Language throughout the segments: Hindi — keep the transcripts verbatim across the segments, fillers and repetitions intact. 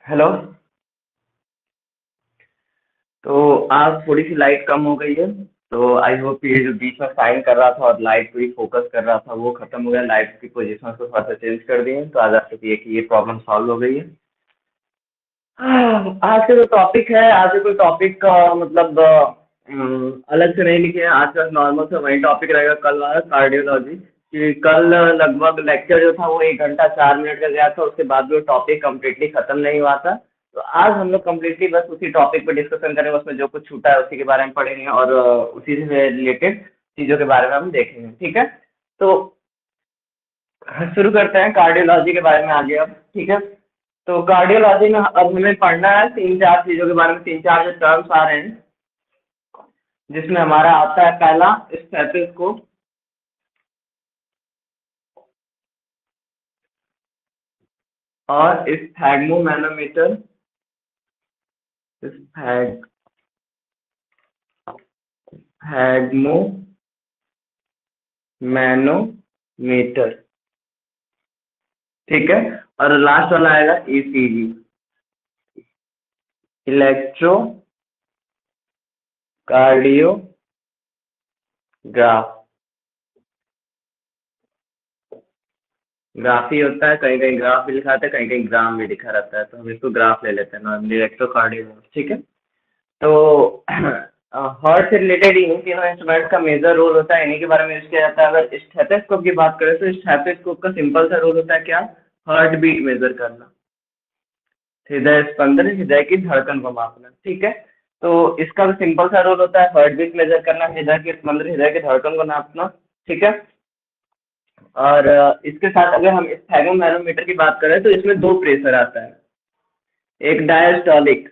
हेलो। तो आज थोड़ी सी लाइट कम हो गई है। तो आई होप ये जो बीच में साइन कर रहा था और लाइट पूरी फोकस कर रहा था वो खत्म हो गया। लाइट की पोजीशन को थोड़ा सा चेंज कर दिए तो आज आप सकती कि ये प्रॉब्लम सॉल्व हो गई है। हाँ, आज का जो टॉपिक है, आज का कोई टॉपिक का मतलब अम, अलग से नहीं लिखे हैं। आज का नॉर्मल से वही टॉपिक रहेगा कल वाला कार्डियोलॉजी। कि कल लगभग लेक्चर जो था वो एक घंटा चार मिनट का गया था, उसके बाद भी वो टॉपिक कम्प्लीटली खत्म नहीं हुआ था। तो आज हम लोग कम्प्लीटली बस उसी टॉपिक पर डिस्कशन करेंगे, उसमें जो कुछ छूटा है उसी के बारे में पढ़ेंगे और अ, उसी से रिलेटेड चीज़ों के बारे में हम देखेंगे। ठीक है। तो शुरू करते हैं कार्डियोलॉजी के बारे में आगे अब। ठीक है। तो कार्डियोलॉजी में अब हमें पढ़ना है तीन चार चीजों के बारे में, तीन चार जो टर्म्स आ रहे हैं, जिसमें हमारा आता है पहला स्टेथोस्कोप और स्फैग्मोमैनोमीटर। स्फैग्मोमैनोमीटर। ठीक है। और लास्ट वाला आएगा ईसीजी, इलेक्ट्रोकार्डियोग्राफ। ग्राफ ही होता है, कहीं कहीं ग्राफ भी लिखा रहता है, कहीं कहीं ग्राम भी लिखा रहता है, तो हम इसको ग्राफ ले लेते हैं नॉर्मली, इलेक्ट्रोकार्डियोग्राफ। ठीक है। तो हार्ट से रिलेटेड इन तीनों इंस्ट्रूमेंट का मेजर रोल होता है, इन्हीं के बारे में यूज किया जाता है। अगर स्टेथोस्कोप की बात करें तो स्टेथोस्कोप का सिंपल सा रोल होता है क्या? हार्ट बीट मेजर करना, हृदय स्पंदन, हृदय की धड़कन को मापना। ठीक है। तो इसका भी सिंपल सा रोल होता है हार्ट बीट मेजर करना, हृदय की स्पंदन, हृदय की धड़कन को नापना। ठीक है। और अ, इसके साथ अगर हम स्फैग्मोमैनोमीटर की बात करें तो इसमें दो प्रेशर आता है, एक डायस्टोलिक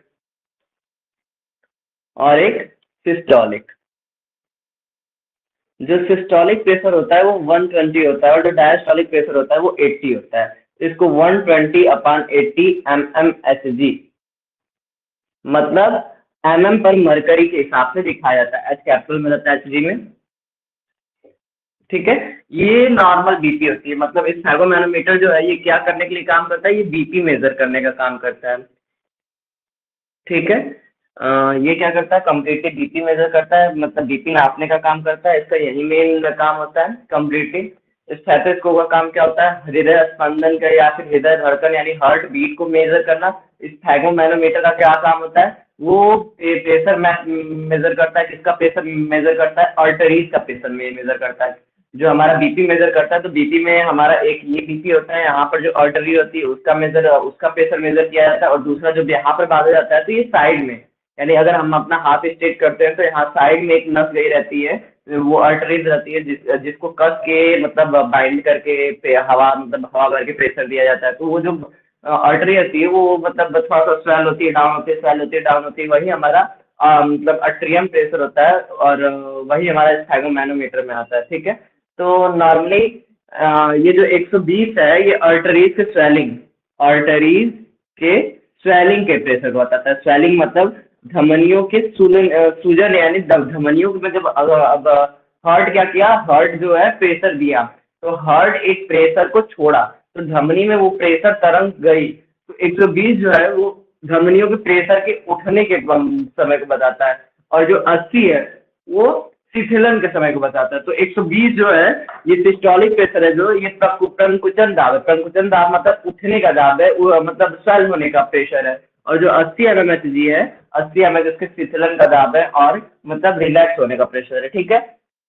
और एक सिस्टोलिक। जो सिस्टोलिक प्रेशर होता है वो वन ट्वेंटी होता है और जो डायस्टोलिक प्रेशर होता है वो एट्टी होता है। इसको one twenty upon eighty M M H G, मतलब एम एम पर मरकरी के हिसाब से दिखाया जाता है। एच कैपिटल में रहता है, एच जी में। ठीक है। ये नॉर्मल बीपी होती है, मतलब इस थर्मोमैनोमीटर जो है ये क्या करने के लिए काम करता है? ये बीपी मेजर करने का काम करता है। ठीक है। अ, ये क्या करता है? कम्प्लीटली बीपी मेजर करता है, मतलब बीपी नापने का काम करता है। इसका यही मेन काम होता है कम्प्लीटली। स्टेथोस्कोप का काम क्या होता है? हृदय स्पंदन का या फिर हृदय धड़कन यानी हार्ट बीट को मेजर करना। स्फैग्मोमैनोमीटर का क्या काम होता है? वो प्रेशर मेजर करता है। किसका प्रेशर मेजर करता है? आर्टरीज का प्रेशर मेजर करता है। जो हमारा बीपी मेजर करता है, तो बीपी में हमारा एक ये बीपी होता है, यहाँ पर जो आर्टरी होती है उसका मेजर उसका प्रेशर मेजर किया जाता है, और दूसरा जो यहाँ पर बांधा जाता है तो ये साइड में, यानी अगर हम अपना हाथ स्ट्रेट करते हैं तो यहाँ साइड में एक नस गई रहती है, वो आर्टरीज रहती है, जिस जिसको कस के मतलब बाइंड करके पे- हवा मतलब हवा भर के प्रेशर दिया जाता है। तो वो जो आर्टरी होती है वो मतलब थोड़ा सा स्वेल होती है, डाउन होती है, स्वेल होती है, डाउन होती है, वही हमारा अ, मतलब अट्रियम प्रेशर होता है, और अ, वही हमारा स्फैग्मोमैनोमीटर में आता है। ठीक है। तो नॉर्मली ये जो एक सौ बीस है ये आर्टरीज के स्वेलिंग, आर्टरीज के स्वेलिंग के प्रेशर को बताता है। स्वेलिंग मतलब धमनियों के सूजन, अ, सूजन यानी ध- धमनियों में जब अब अब हार्ट क्या किया, हार्ट जो है प्रेशर दिया, तो हार्ट एक प्रेशर को छोड़ा तो धमनी में वो प्रेशर तरंग गई। तो एक सौ बीस जो है वो धमनियों के प्रेशर के उठने के समय को बताता है, और जो अस्सी है वो शिथिलन के समय को बताता है। तो एक सौ बीस जो है ये सिस्टोलिक प्रेशर है, जो ये प्रकु- प्रंकुचन दाब है। प्रंकुचन दाब मतलब उठने का दाब है, वो मतलब स्वेल होने का प्रेशर है। और जो अस्सी एम एम एच जी है, अस्सी एम एच उसके शिथिलन का दाब है और मतलब रिलैक्स होने का प्रेशर है। ठीक है।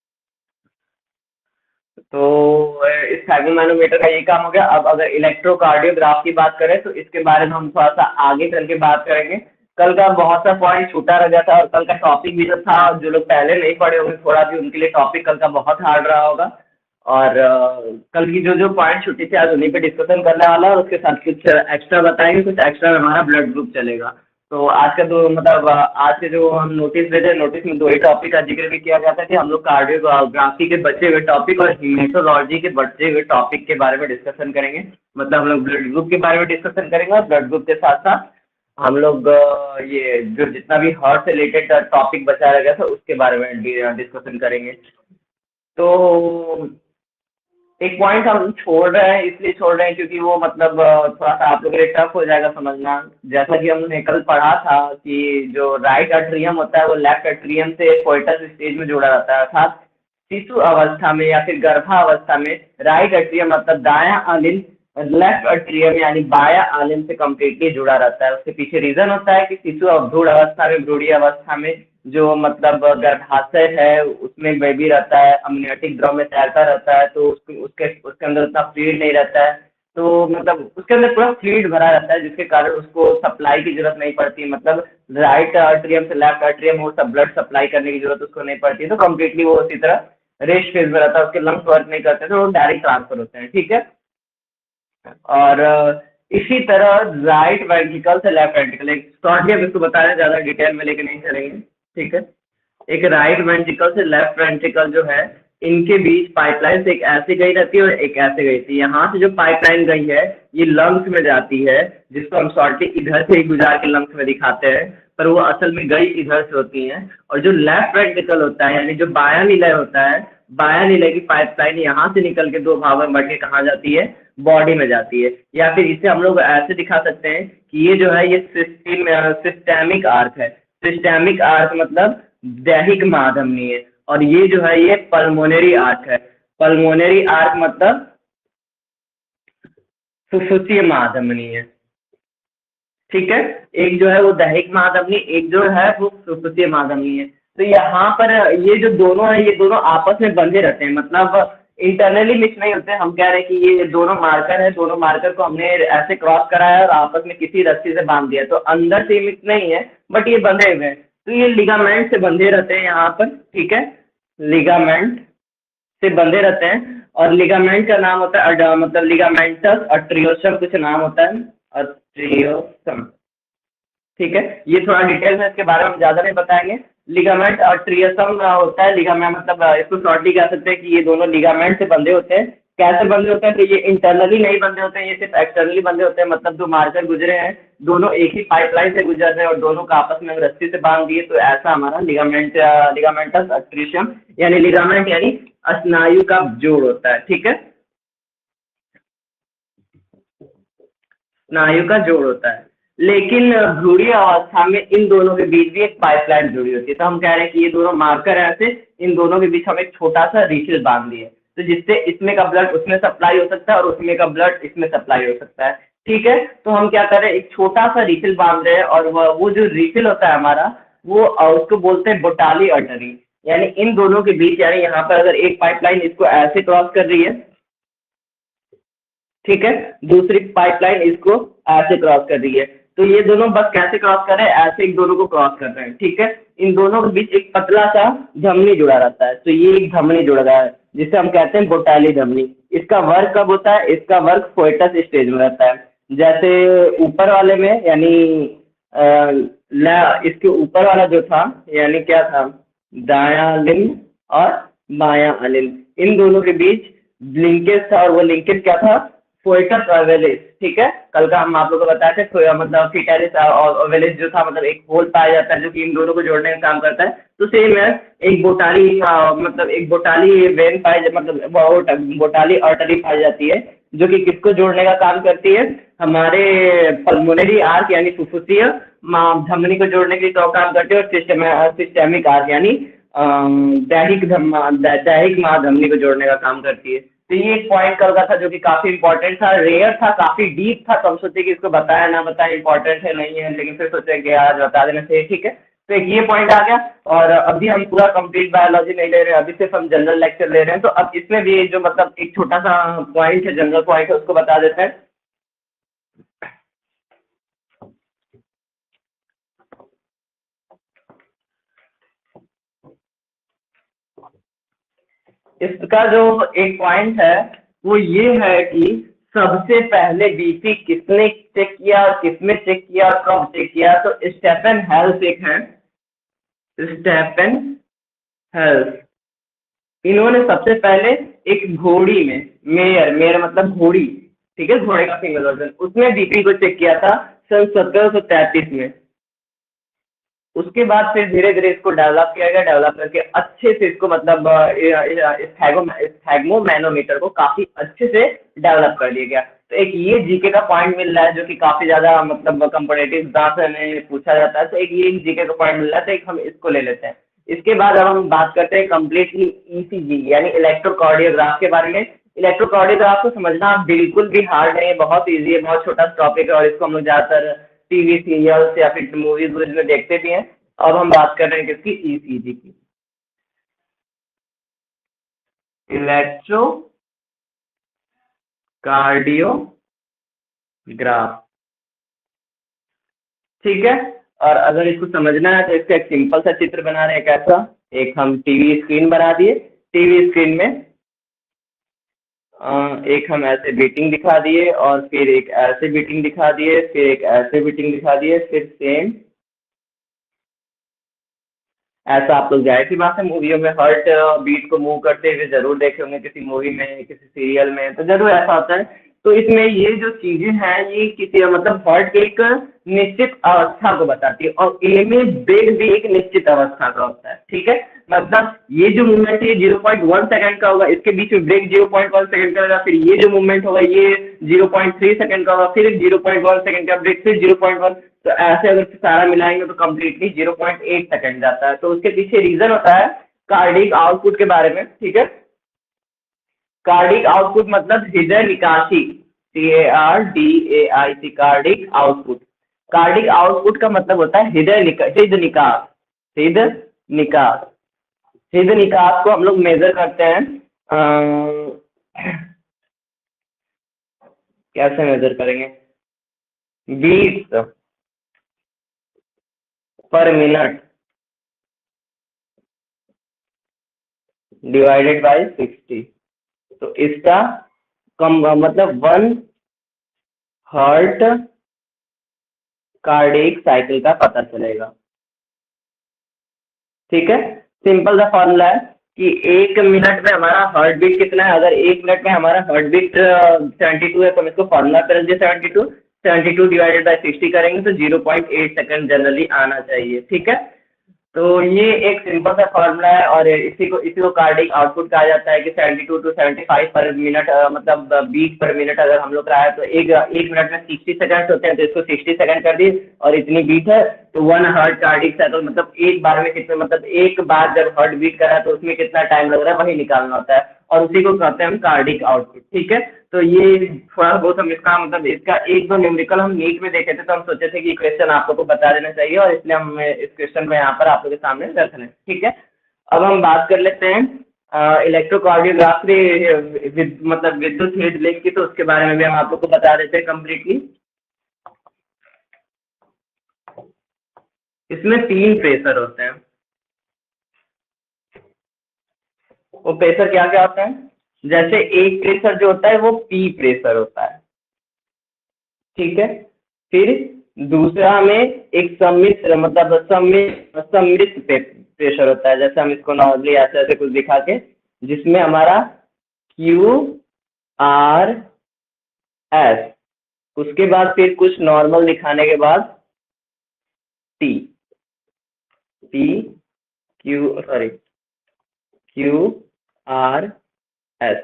तो अ, इस थर्मोमैनोमीटर का ये काम हो गया। अब अगर इलेक्ट्रोकार्डियोग्राफ की बात करें तो इसके बारे में हम थोड़ा सा आगे चल के बात करेंगे। कल का बहुत सा पॉइंट छूटा रह गया था, और कल का टॉपिक भी जो था, जो लोग पहले नहीं पढ़े होंगे थोड़ा भी उनके लिए टॉपिक कल का बहुत हार्ड रहा होगा। और अ, कल की जो जो पॉइंट छुट्टी थी आज उन्हीं पे डिस्कशन करने वाला है, और उसके साथ कुछ एक्स्ट्रा बताएंगे, कुछ एक्स्ट्रा में हमारा ब्लड ग्रुप चलेगा। तो आज का जो मतलब अ, आज के जो हम नोटिस भेजे, नोटिस में दो ही टॉपिक का जिक्र भी किया गया था कि हम लोग कार्डियोग्राफी के बचे हुए टॉपिक और हीमेटोलॉजी के बचे हुए टॉपिक के बारे में डिस्कशन करेंगे। मतलब हम लोग ब्लड ग्रुप के बारे में डिस्कशन करेंगे, और ब्लड ग्रुप के साथ साथ हम लोग अ, ये जो जितना भी हार्ट से रिलेटेड टॉपिक बचा रह गया था उसके बारे में डिस्कशन करेंगे। तो एक पॉइंट हम छोड़ रहे हैं, इसलिए छोड़ रहे हैं क्योंकि वो मतलब अ, थोड़ा सा आप लोगों के लिए टफ हो जाएगा समझना। जैसा कि हमने कल पढ़ा था कि जो राइट अट्रियम होता है वो लेफ्ट अट्रियम से कोइटस स्टेज में जुड़ा रहता है, अर्थात शिशु अवस्था में या फिर गर्भावस्था में राइट अट्रियम मतलब दायां आलिंद लेफ्ट अट्रियम यानी बायां आलिंद से कम्प्लीटली जुड़ा रहता है। उसके पीछे रीजन होता है कि शिशु भ्रूण अवस्था में, भ्रूणीय अवस्था में जो मतलब गर्भाशय है उसमें बेबी रहता है, अमनियोटिक द्रव में तैरता रहता है, तो उसके उसके उसके अंदर उतना फ्लूइड नहीं रहता है, तो मतलब उसके अंदर पूरा फ्लूइड भरा रहता है जिसके कारण उसको सप्लाई की जरूरत नहीं पड़ती, मतलब राइट आर्टरियम से लेफ्ट आर्टरियम वो सब ब्लड सप्लाई करने की जरूरत उसको नहीं पड़ती, तो कम्प्लीटली वो उसी तरह रेस्ट फेज में रहता है, उसके लंग्स वर्क नहीं करते तो वो डायरेक्ट ट्रांसफर होते हैं, ठीक है। और अ, इसी तरह राइट वेंट्रिकल से लेफ्ट वेंट्रिकल, एक शॉर्टली अब इसको बता रहे हैं, ज़्यादा डिटेल में लेके नहीं चलेंगे, ठीक है। एक राइट वेंट्रिकल से लेफ्ट वेंट्रिकल जो है, इनके बीच पाइपलाइन से एक ऐसे गई रहती है और एक ऐसे गई थी। यहाँ से जो पाइपलाइन गई है ये लंग्स में जाती है, जिसको हम शॉर्टली इधर से ही गुजार के लंग्स में दिखाते हैं, पर वो असल में गई इधर से होती हैं। और जो लेफ्ट वेंट्रिकल होता है यानी जो बायां निलय होता है, बायां निलय की पाइपलाइन यहाँ से निकल के दो भागों में बढ़ के कहाँ जाती है, बॉडी में जाती है। या फिर इसे हम लोग ऐसे दिखा सकते हैं कि ये जो है ये सिस्टम सिस्टेमिक आर्क है। सिस्टेमिक आर्क मतलब दैहिक महाधमनी है, और ये जो है ये पल्मोनरी आर्क है। पल्मोनरी आर्क मतलब फुफ्फुसीय महाधमनी है, ठीक है। एक जो है वो दैहिक महाधमनी, एक जो है वो फुफ्फुसीय महाधमनी है। तो यहाँ पर ये जो दोनों है ये दोनों आपस में बंधे रहते हैं, मतलब इंटरनली मिक्स नहीं होते। हम कह रहे हैं कि ये दोनों मार्कर है, दोनों मार्कर को हमने ऐसे क्रॉस कराया और आपस में किसी रस्सी से बांध दिया, तो अंदर से मिक्स नहीं है बट ये बंधे हुए हैं। तो ये लिगामेंट से बंधे रहते हैं यहाँ पर, ठीक है, लिगामेंट से बंधे रहते हैं। और लिगामेंट का नाम होता है अड- मतलब लिगामेंटस अट्रियोसम कुछ नाम होता है, अट्रियोसम, ठीक है। ये थोड़ा डिटेल में इसके बारे में ज़्यादा नहीं बताएंगे। लिगामेंट और ट्रियसम होता है, लिगामेंट मतलब अ, इसको शॉर्टली कह सकते हैं कि ये दोनों लिगामेंट से बंधे होते हैं। कैसे बंधे होते हैं, तो ये इंटरनली नहीं बंधे होते हैं, ये सिर्फ एक्सटर्नली बंधे होते हैं, मतलब जो मार्कर गुजरे हैं दोनों एक ही पाइपलाइन से गुजर रहे हैं और दोनों को आपस में रस्सी से बांध दिए, तो ऐसा हमारा लिगामेंट लिगामेंटस अट्रियसम यानी लिगामेंट यानी स्नायु का जोड़ होता है, ठीक है, स्नायु का जोड़ होता है। लेकिन भ्रूणीय अवस्था में इन दोनों के बीच भी एक पाइपलाइन जुड़ी होती है, तो हम कह रहे हैं कि ये दोनों मार्कर ऐसे इन दोनों के बीच हम एक छोटा सा रिफिल बांध दिए, तो जिससे इसमें का ब्लड उसमें सप्लाई हो सकता है और उसमें का ब्लड इसमें सप्लाई हो सकता है, ठीक है। तो हम क्या कर रहे हैं, एक छोटा सा रिफिल बांध रहे हैं, और वह वो जो रिफिल होता है हमारा वो अ, उसको बोलते हैं बोटाली अर्टरी, यानी इन दोनों के बीच, यानी यहाँ पर अगर एक पाइपलाइन इसको ऐसे क्रॉस कर रही है, ठीक है, दूसरी पाइपलाइन इसको ऐसे क्रॉस कर रही है, तो ये दोनों बस कैसे क्रॉस कर रहे हैं, ऐसे एक दोनों को क्रॉस कर रहे हैं, ठीक है। इन दोनों के बीच एक पतला सा धमनी जुड़ा रहता है, तो ये एक धमनी जुड़ रहा है जिसे हम कहते हैं बोटाली धमनी। इसका वर्क कब होता है, इसका वर्क फोइटस स्टेज में रहता है। जैसे ऊपर वाले में यानी अ, ला- इसके ऊपर वाला जो था यानी क्या था, दायां लिंग और बायां अलिंग, इन दोनों के बीच लिंकेज था, और वो लिंकेज क्या था, फोइटस ओवेलिस, ठीक है। कल का हम आप लोगों को बताए थे, तो मतलब फिटालिस और ओवेलिस जो था मतलब एक होल पाया जाता है जो कि इन दोनों को जोड़ने का काम करता है। तो सेम है, एक बोटाली अ, मतलब एक बोटाली वेन पाई जा- मतलब बोट- बोटाली आर्टरी पाई जाती है जो कि किसको जोड़ने का काम करती है, हमारे पल्मोनरी आर्क यानी फुफ्फुसीय मा- धमनी को जोड़ने के लिए तो काम करती है, और सिस्टम सिस्टेमिक आर्क यानी अम, दैहिक धम दै- दैहिक महाधमनी को जोड़ने का काम करती है। तो ये एक पॉइंट कल का था जो कि काफी इंपॉर्टेंट था, रेयर था, काफी डीप था, तो हम सोचे कि इसको बताया ना बताया इंपॉर्टेंट है नहीं है, लेकिन फिर सोचे कि आज बता देना चाहिए, ठीक है। तो एक ये पॉइंट आ गया। और अभी हम पूरा कंप्लीट बायोलॉजी नहीं ले रहे हैं, अभी सिर्फ हम जनरल लेक्चर ले रहे हैं, तो अब इसमें भी जो मतलब एक छोटा सा पॉइंट है, जनरल पॉइंट है, उसको बता देते हैं। इसका जो एक पॉइंट है वो ये है कि सबसे पहले बीपी किसने चेक किया और किसने चेक किया और कब चेक किया, तो स्टेफन हेल्स एक हैं, स्टेफन हेल्स, इन्होंने सबसे पहले एक घोड़ी में, मेयर मेयर मतलब घोड़ी, ठीक है, घोड़े का फीमेल वर्जन, उसमें बीपी को चेक किया था सन सत्रह सौ तैंतीस में, उसके बाद फिर धीरे धीरे इसको डेवलप किया गया, डेवलप करके अच्छे से इसको मतलब स्थैग्मो मैनोमीटर को काफी अच्छे से डेवलप कर दिया गया। तो एक ये जीके का पॉइंट मिल रहा है जो कि काफी ज्यादा मतलब कंपटीटिव एग्जाम में पूछा जाता है, तो एक ये जीके का पॉइंट मिल रहा है, तो एक हम इसको ले लेते हैं। इसके बाद अब हम बात करते हैं कम्प्लीटली ईसीजी यानी इलेक्ट्रोकार्डियोग्राफ के बारे में। इलेक्ट्रोकार्डियोग्राफ को समझना बिल्कुल भी हार्ड नहीं है, बहुत ईजी है, बहुत छोटा टॉपिक है, और इसको हम लोग ज्यादातर टीवी सीरियल्स या फिर मूवीज वूवीज में देखते भी हैं। अब हम बात कर रहे हैं किसकी, ईसीजी की, इलेक्ट्रो कार्डियोग्राफ। ठीक है, और अगर इसको समझना है तो इसका एक सिंपल सा चित्र बना रहे हैं। कैसा, एक हम टीवी स्क्रीन बना दिए, टीवी स्क्रीन में अ, एक हम ऐसे बीटिंग दिखा दिए, और फिर एक ऐसे बीटिंग दिखा दिए, फिर एक ऐसे बीटिंग दिखा दिए, फिर सेम ऐसा। आप लोग जाहिर सी बात है मूवियों में हार्ट बीट को मूव करते हुए जरूर देखे होंगे, किसी मूवी में, किसी सीरियल में, तो जरूर ऐसा होता है। तो इसमें ये जो चीजें हैं ये किसी मतलब हार्ट के एक निश्चित अवस्था को बताती है, और ए में ब्रेक भी एक निश्चित अवस्था का होता है। ठीक है, मतलब ये जो मूवमेंट है जीरो पॉइंट वन सेकंड का होगा, इसके बीच में break zero point one second का होगा, फिर ये जो मूवमेंट होगा ये जीरो पॉइंट थ्री सेकंड का होगा, फिर जीरो पॉइंट वन सेकंड का ब्रेक, फिर जीरो पॉइंट वन। तो ऐसे अगर सारा मिलाएंगे तो completely zero point eight second जाता है। तो उसके पीछे रीजन होता है कार्डिक आउटपुट के बारे में। ठीक है, कार्डिक आउटपुट मतलब हृदय निकासी, C A R D I A C, cardiac output. Cardiac output का मतलब होता है हृदय निका हृदय निकास, हृदय निकास। हृदय निकास को हम लोग मेजर करते हैं, अ, कैसे मेजर करेंगे, बीट्स पर मिनट डिवाइडेड बाय सिक्सटी। तो इसका कम मतलब वन हार्ट कार्डिक साइकिल का पता चलेगा। ठीक है, सिंपल सा फॉर्मूला है कि एक मिनट में हमारा हार्ट बीट कितना है। अगर एक मिनट में हमारा हार्ट बीट सेवेंटी टू है तो हम इसको फॉर्मूला करेंगे seventy two, seventy two divided by sixty करेंगे तो zero point eight second generally आना चाहिए। ठीक है, तो ये एक सिंपल सा फॉर्मूला है, और इसी को इसी को कार्डिक आउटपुट कहा जाता है कि seventy two to seventy five per minute, मतलब बीट पर मिनट अगर हम लोग रहा है तो एक एक मिनट में सिक्सटी सेकंड होते हैं, तो इसको सिक्सटी सेकंड कर दिए, और इतनी बीट है तो वन हार्ट कार्डिक साइकिल, मतलब एक बार में कितने, मतलब एक बार जब हार्ट बीट करा तो उसमें कितना टाइम लग रहा है वही निकालना होता है, और उसी को कहते हैं हम कार्डिक आउटपुट। ठीक है, तो ये थोड़ा बहुत हम इसका मतलब इसका एक दो न्यूमेरिकल हम नीट में देखे थे, तो हम सोचे थे कि क्वेश्चन आप लोग को बता देना चाहिए, और इसलिए हम इस क्वेश्चन को यहाँ पर आप लोग के सामने रख रहे हैं। ठीक है, अब हम बात कर लेते हैं इलेक्ट्रोकार्डियोग्राफी विद, मतलब विद्युत हृदय की, तो उसके बारे में भी हम आप लोग को बता देते हैं कम्प्लीटली। इसमें तीन प्रेशर होते हैं। वो प्रेशर क्या क्या होता है, जैसे एक प्रेशर जो होता है वो पी प्रेशर होता है। ठीक है, फिर दूसरा में एक सम्मिश्र मतलब सम्मिश्र सम्मिश्र प्रेशर होता है, जैसे हम इसको नॉर्मली ऐसे ऐसे कुछ दिखा के, जिसमें हमारा क्यू आर एस, उसके बाद फिर कुछ नॉर्मल दिखाने के बाद T, T Q sorry Q R S.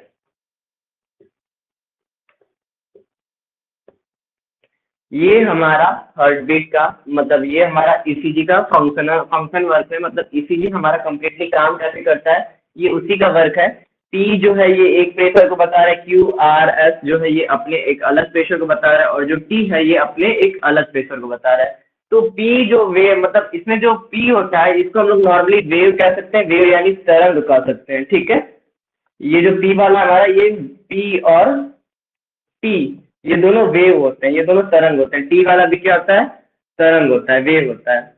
ये हमारा हार्ट बीट का मतलब ये हमारा ईसीजी का फंक्शन फंक्शन वर्क है, मतलब ईसीजी हमारा कंप्लीटली काम कैसे करता है ये उसी का वर्क है। टी जो है ये एक प्रेशर को बता रहा है, क्यू आर एस जो है ये अपने एक अलग प्रेशर को बता रहा है, और जो टी है ये अपने एक अलग प्रेशर को बता रहा है। तो पी जो वेव मतलब इसमें जो पी होता है इसको हम लोग नॉर्मली वेव कह सकते हैं, वेव यानी तरंग कह सकते हैं। ठीक है, ये जो पी वाला हमारा ये पी और टी ये दोनों वेव होते हैं, ये दोनों तरंग होते हैं। टी वाला भी क्या होता है, तरंग होता है, वेव होता है।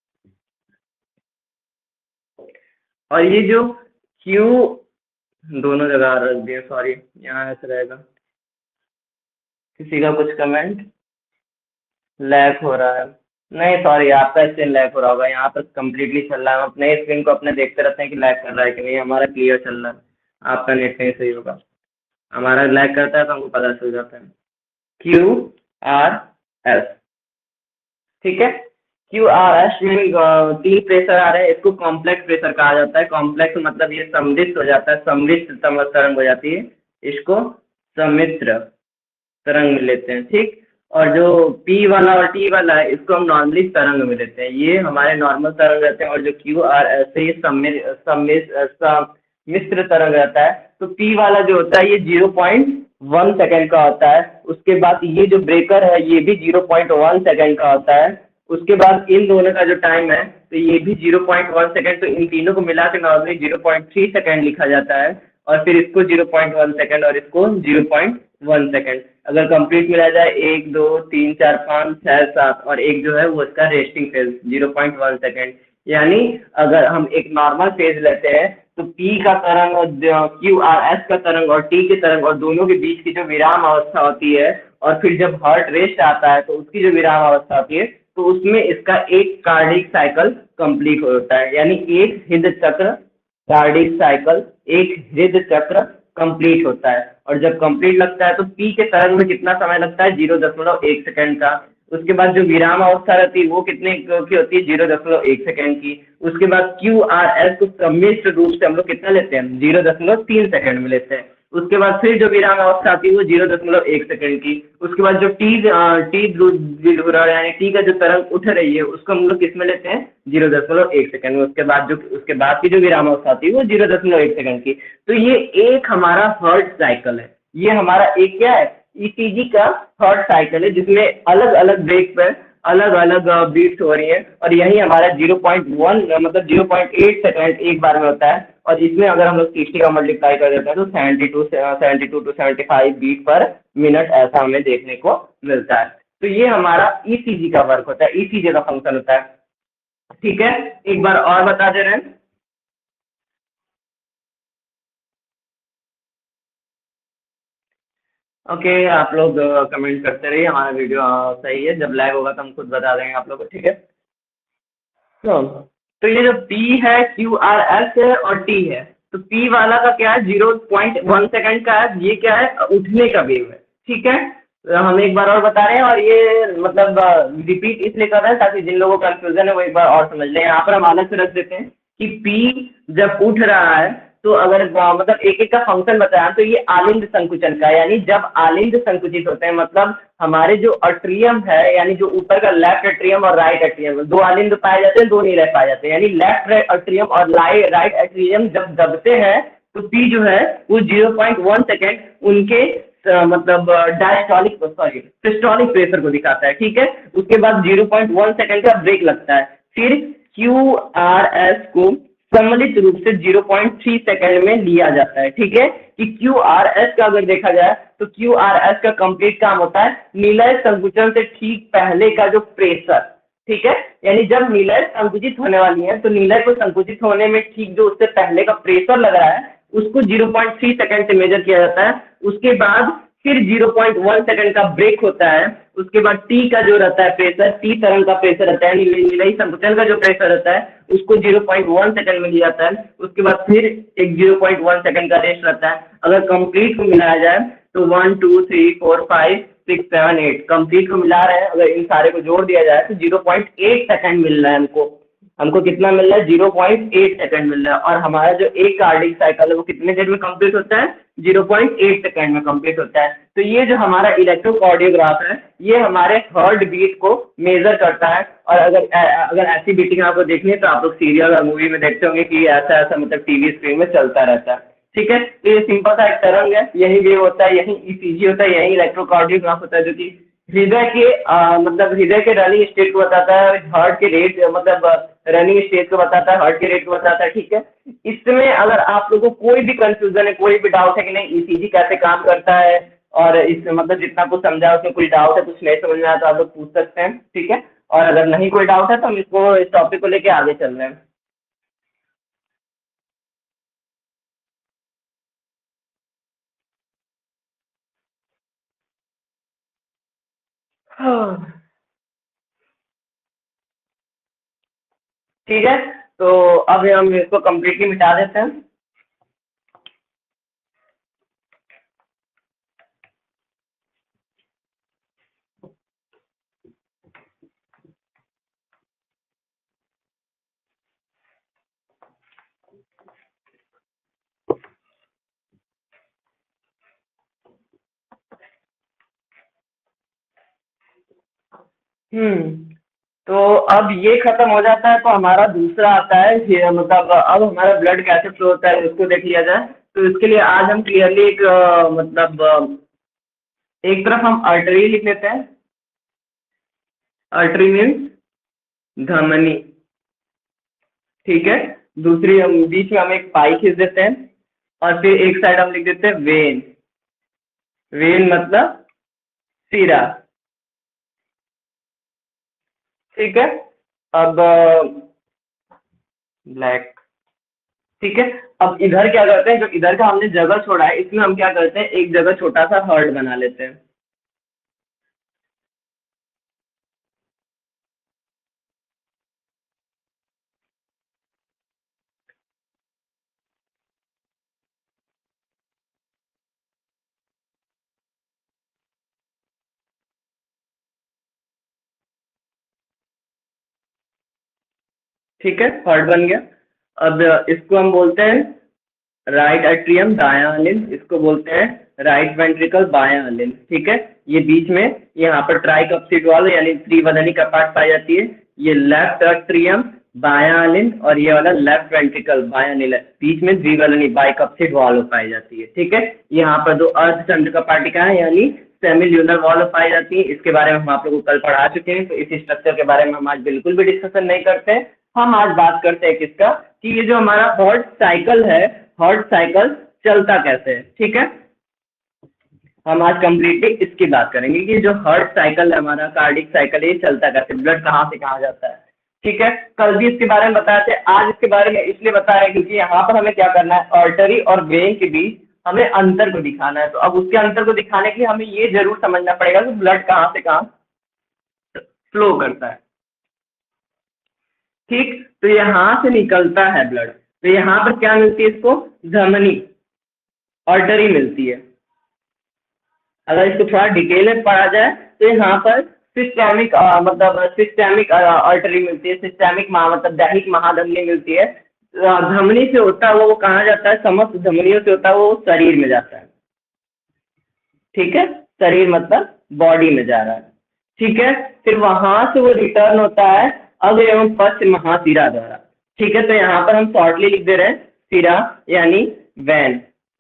और ये जो क्यू दोनों जगह रख दिए, सॉरी यहाँ ऐसे रहेगा। किसी का कुछ कमेंट, लैग हो रहा है, नहीं सॉरी आपका स्क्रीन लैग हो रहा होगा, यहाँ पर कंप्लीटली चल रहा है। हम अपने स्क्रीन को अपने देखते रहते हैं कि लैग कर रहा है कि नहीं, हमारा क्लियर चल रहा है, आपका नेट नहीं सही होगा। हमारा लैग करता है तो हमको पता चल जाता है। क्यू आर एस, ठीक है, क्यू आर एस में अ, तीन प्रेशर आ रहे हैं, इसको कॉम्प्लेक्स प्रेशर कहा जाता है। कॉम्प्लेक्स मतलब ये सम्मिश्र हो जाता है, सम्मिश्र तम- तरंग हो जाती है, इसको सम्मिश्र तरंग में लेते हैं, ठीक। और जो पी वाला और टी वाला है, इसको हम नॉर्मली तरंग में लेते हैं, ये हमारे नॉर्मल तरंग रहते हैं। और जो क्यू आर एस है, ये सम्मिश्र सम्मिश्र सम्मिश्र तरंग रहता है। तो पी वाला जो होता है ये जीरो पॉइंट वन सेकेंड का होता है। उसके बाद ये जो ब्रेकर है ये भी जीरो पॉइंट वन सेकेंड का होता है। उसके बाद इन दोनों का जो टाइम है तो ये भी जीरो पॉइंट वन सेकेंड, तो इन तीनों को मिला के normally zero point three second लिखा जाता है। और फिर इसको जीरो पॉइंट वन सेकेंड और इसको जीरो पॉइंट वन सेकेंड। अगर कंप्लीट मिला जाए एक दो तीन चार पाँच छः सात, और एक जो है वो इसका resting phase zero point one second. यानी अगर हम एक नॉर्मल फेज लेते हैं तो पी का तरंग और क्यू आर एस का तरंग और टी के तरंग और दोनों के बीच की जो विराम अवस्था होती है, और फिर जब हार्ट रेस्ट आता है तो उसकी जो विराम अवस्था होती है, तो उसमें इसका एक कार्डिक साइकिल कंप्लीट होता है। यानी एक हृदय चक्र, कार्डिक साइकिल, एक हृदय चक्र कंप्लीट होता है। और जब कंप्लीट लगता है तो पी के तरंग में कितना समय लगता है, जीरो दशमलव एक सेकंड का। उसके बाद जो विराम अवस्था रहती है वो कितने की होती है, जीरो दशमलव एक सेकंड की। उसके बाद क्यू आर एस को सम्मिश्र रूप से हम लोग कितना लेते हैं, जीरो दशमलव तीन सेकंड में लेते हैं। उसके बाद फिर जो विराम अवस्था आती है वो जीरो दशमलव एक सेकंड की। उसके बाद जो टी टी ध्रुव यानी टी का जो तरंग उठ रही है उसको हम लोग किस में लेते हैं, जीरो दशमलव एक सेकंड में। उसके बाद जो उसके बाद की जो विराम अवस्था आती है वो जीरो दशमलव एक सेकंड की। तो ये एक हमारा हर्ट साइकिल है, ये हमारा एक क्या है, ईसीजी का हर्ट साइकिल है, जिसमें अलग अलग ब्रेक पर अलग अलग बीट्स हो रही है। और यही हमारा जीरो पॉइंट वन मतलब जीरो पॉइंट एट सेकंड एक बार में होता है। और इसमें अगर हम लोग सिक्सटी का मल्टीप्लाई कर देते हैं तो seventy two seventy two to seventy five beat per minute ऐसा हमें देखने को मिलता है। तो ये हमारा ईसीजी का वर्क होता है, ईसीजी का फंक्शन होता है। ठीक है, एक बार और बता दे रहे हैं। ओके, आप लोग कमेंट करते रहिए, हमारा वीडियो अ, सही है। जब लाइव होगा तो हम खुद बता देंगे आप लोग को, ठीक है। तो तो ये जो पी है, क्यू आर एस है और टी है। तो पी वाला का क्या है, जीरो पॉइंट वन सेकेंड का है, ये क्या है, उठने का वेव है, ठीक है। तो हम एक बार और बता रहे हैं, और ये मतलब रिपीट इसलिए कर रहे हैं ताकि जिन लोगों को कंफ्यूजन है वो एक बार और समझ लें। यहाँ पर हम अलग से रख देते हैं कि पी जब उठ रहा है तो अगर अ, मतलब एक एक का फंक्शन बताया तो ये आलिंद संकुचन का है। यानी जब आलिंद संकुचित होते हैं, मतलब हमारे जो अट्रियम है, यानी जो ऊपर का लेफ्ट अट्रियम और राइट अट्रियम, दो आलिंद पाए जाते हैं, दो नीले पाए जाते हैं। यानी लेफ्ट अट्रियम और राइट अट्रियम जब दबते हैं तो पी जो है वो जीरो पॉइंट वन सेकेंड उनके अ, मतलब डायस्टोलिक सॉरी सिस्टोलिक प्रेशर को दिखाता है, ठीक है। उसके बाद जीरो पॉइंट वन सेकेंड का ब्रेक लगता है। फिर क्यू आर एस को सम्मिलित रूप से जीरो पॉइंट थ्री सेकेंड में लिया जाता है, ठीक है। कि क्यू आर एस का अगर देखा जाए तो क्यू आर एस का कंप्लीट काम होता है निलय संकुचन से ठीक पहले का जो प्रेशर, ठीक है। यानी जब निलय संकुचित होने वाली है तो निलय को संकुचित होने में ठीक जो उससे पहले का प्रेशर लग रहा है उसको जीरो पॉइंट थ्री सेकेंड से मेजर किया जाता है। उसके बाद फिर जीरो पॉइंट वन सेकेंड का ब्रेक होता है। उसके बाद टी का जो रहता है प्रेशर, टी तरंग का प्रेशर रहता है, निलयी संकुचन का जो प्रेशर रहता है उसको जीरो पॉइंट वन सेकेंड में लिया जाता है। उसके बाद फिर एक जीरो पॉइंट वन सेकेंड का रेस्ट रहता है। अगर कंप्लीट को मिलाया जाए तो one two three four five six seven eight complete को मिला रहे हैं, अगर इन सारे को जोड़ दिया जाए तो जीरो पॉइंट एट सेकेंड मिल रहा है हमको। हमको कितना मिल रहा है, जीरो पॉइंट एट सेकेंड मिल रहा है। और हमारा जो एक कार्डिक साइकिल है वो कितने देर में कंप्लीट होता है, जीरो पॉइंट एट सेकेंड में कंप्लीट होता है। तो ये जो हमारा इलेक्ट्रोकार्डियोग्राफ है ये हमारे हार्ट बीट को मेजर करता है। और अगर अगर ऐसी बीटिंग आपको देखनी है तो आप लोग सीरियल और मूवी में देखते होंगे कि ऐसा ऐसा मतलब टीवी स्क्रीन में चलता रहता है, ठीक है। तो ये सिंपल सा एक तरंग है, यही वेव होता है, यही ईसीजी होता है, यही इलेक्ट्रोकार्डियोग्राफ होता है, जो कि हृदय के अ, मतलब हृदय के रनिंग स्टेट को बताता है, हार्ट के रेट मतलब रनिंग स्टेट को बताता है, हार्ट के रेट को बताता है, ठीक है। इसमें अगर आप लोगों को कोई भी कंफ्यूजन है, कोई भी डाउट है कि नहीं ईसीजी कैसे काम करता है, और इस मतलब जितना कुछ समझा उसमें कोई डाउट है, कुछ नहीं समझ में आया तो आप लोग पूछ सकते हैं, ठीक है। और अगर नहीं कोई डाउट है तो हम इसको इस टॉपिक को लेके आगे चल रहे हैं। हाँ, ठीक है। तो अब हम इसको कम्प्लीटली मिटा देते हैं। हम्म तो अब ये खत्म हो जाता है तो हमारा दूसरा आता है ये मतलब अब हमारा ब्लड कैसे फ्लो होता है उसको देख लिया जाए। तो इसके लिए आज हम क्लियरली एक अ, मतलब अ, एक तरफ हम आर्टरी लिख लेते हैं। आर्टरी मीन्स धमनी। ठीक है। दूसरी हम बीच में हम एक पाई खींच देते हैं और फिर एक साइड हम लिख देते हैं वेन। वेन मतलब सीरा। ठीक है। अब ब्लैक। ठीक है। अब इधर क्या करते हैं जो इधर का हमने जगह छोड़ा है इसमें हम क्या करते हैं एक जगह छोटा सा हर्ट बना लेते हैं। ठीक है हर्ट बन गया। अब इसको हम बोलते हैं राइट एट्रियम दायां अलिन। इसको बोलते हैं राइट वेंट्रिकल बायां अलिन। ठीक है। ये बीच में यहाँ पर ट्राइकप्सिड वाल यानी त्रिवदनी कपाट पाई जाती है। ये लेफ्ट एट्रियम बायां अलिन और ये वाला लेफ्ट वेंट्रिकल बायां अलिन बीच में द्विवदनी बाइकप्सिड वाल पाई जाती है। ठीक है। यहाँ पर दो अर्धचंद्र कपाटिका है यानी सेमी ल्यूनर वॉल्व पाई जाती है। इसके बारे में हम आप लोग को कल पढ़ा चुके हैं तो इस स्ट्रक्चर के बारे में हम आज बिल्कुल भी डिस्कशन नहीं करते हैं। हम आज बात करते हैं किसका कि ये जो हमारा हॉर्ट साइकिल है हॉर्ट साइकिल चलता कैसे है। ठीक है। हम आज कंप्लीटली इसकी बात करेंगे कि जो हार्ट साइकिल है हमारा कार्डिक साइकिल ये चलता कैसे ब्लड कहाँ से कहाँ जाता है। ठीक है। कल भी इसके बारे में बताए थे आज इसके बारे में इसलिए बताया क्योंकि यहाँ पर हमें क्या करना है आर्टरी और वेन के बीच हमें अंतर को दिखाना है। तो अब उसके अंतर को दिखाने के लिए हमें ये जरूर समझना पड़ेगा कि ब्लड कहाँ से कहाँ फ्लो करता है। ठीक। तो यहाँ से निकलता है ब्लड तो यहाँ पर क्या मिलती है इसको धमनी आर्टरी मिलती है। अगर इसको थोड़ा डिटेल में पढ़ा जाए तो यहाँ पर सिस्टेमिक मतलब सिस्टेमिक आर्टरी मिलती है। सिस्टेमिक महा मतलब दैहिक महाधमनी मिलती है। अ, धमनी से होता है वो वो कहाँ जाता है समस्त धमनियों से होता है वो शरीर में जाता है। ठीक है। शरीर मतलब बॉडी में जा रहा है। ठीक है। फिर वहां से वो रिटर्न होता है अग एवं पश्च महाशिरा द्वारा। ठीक है। तो यहाँ पर हम शॉर्टली लिख दे रहे हैं शिरा यानी वैन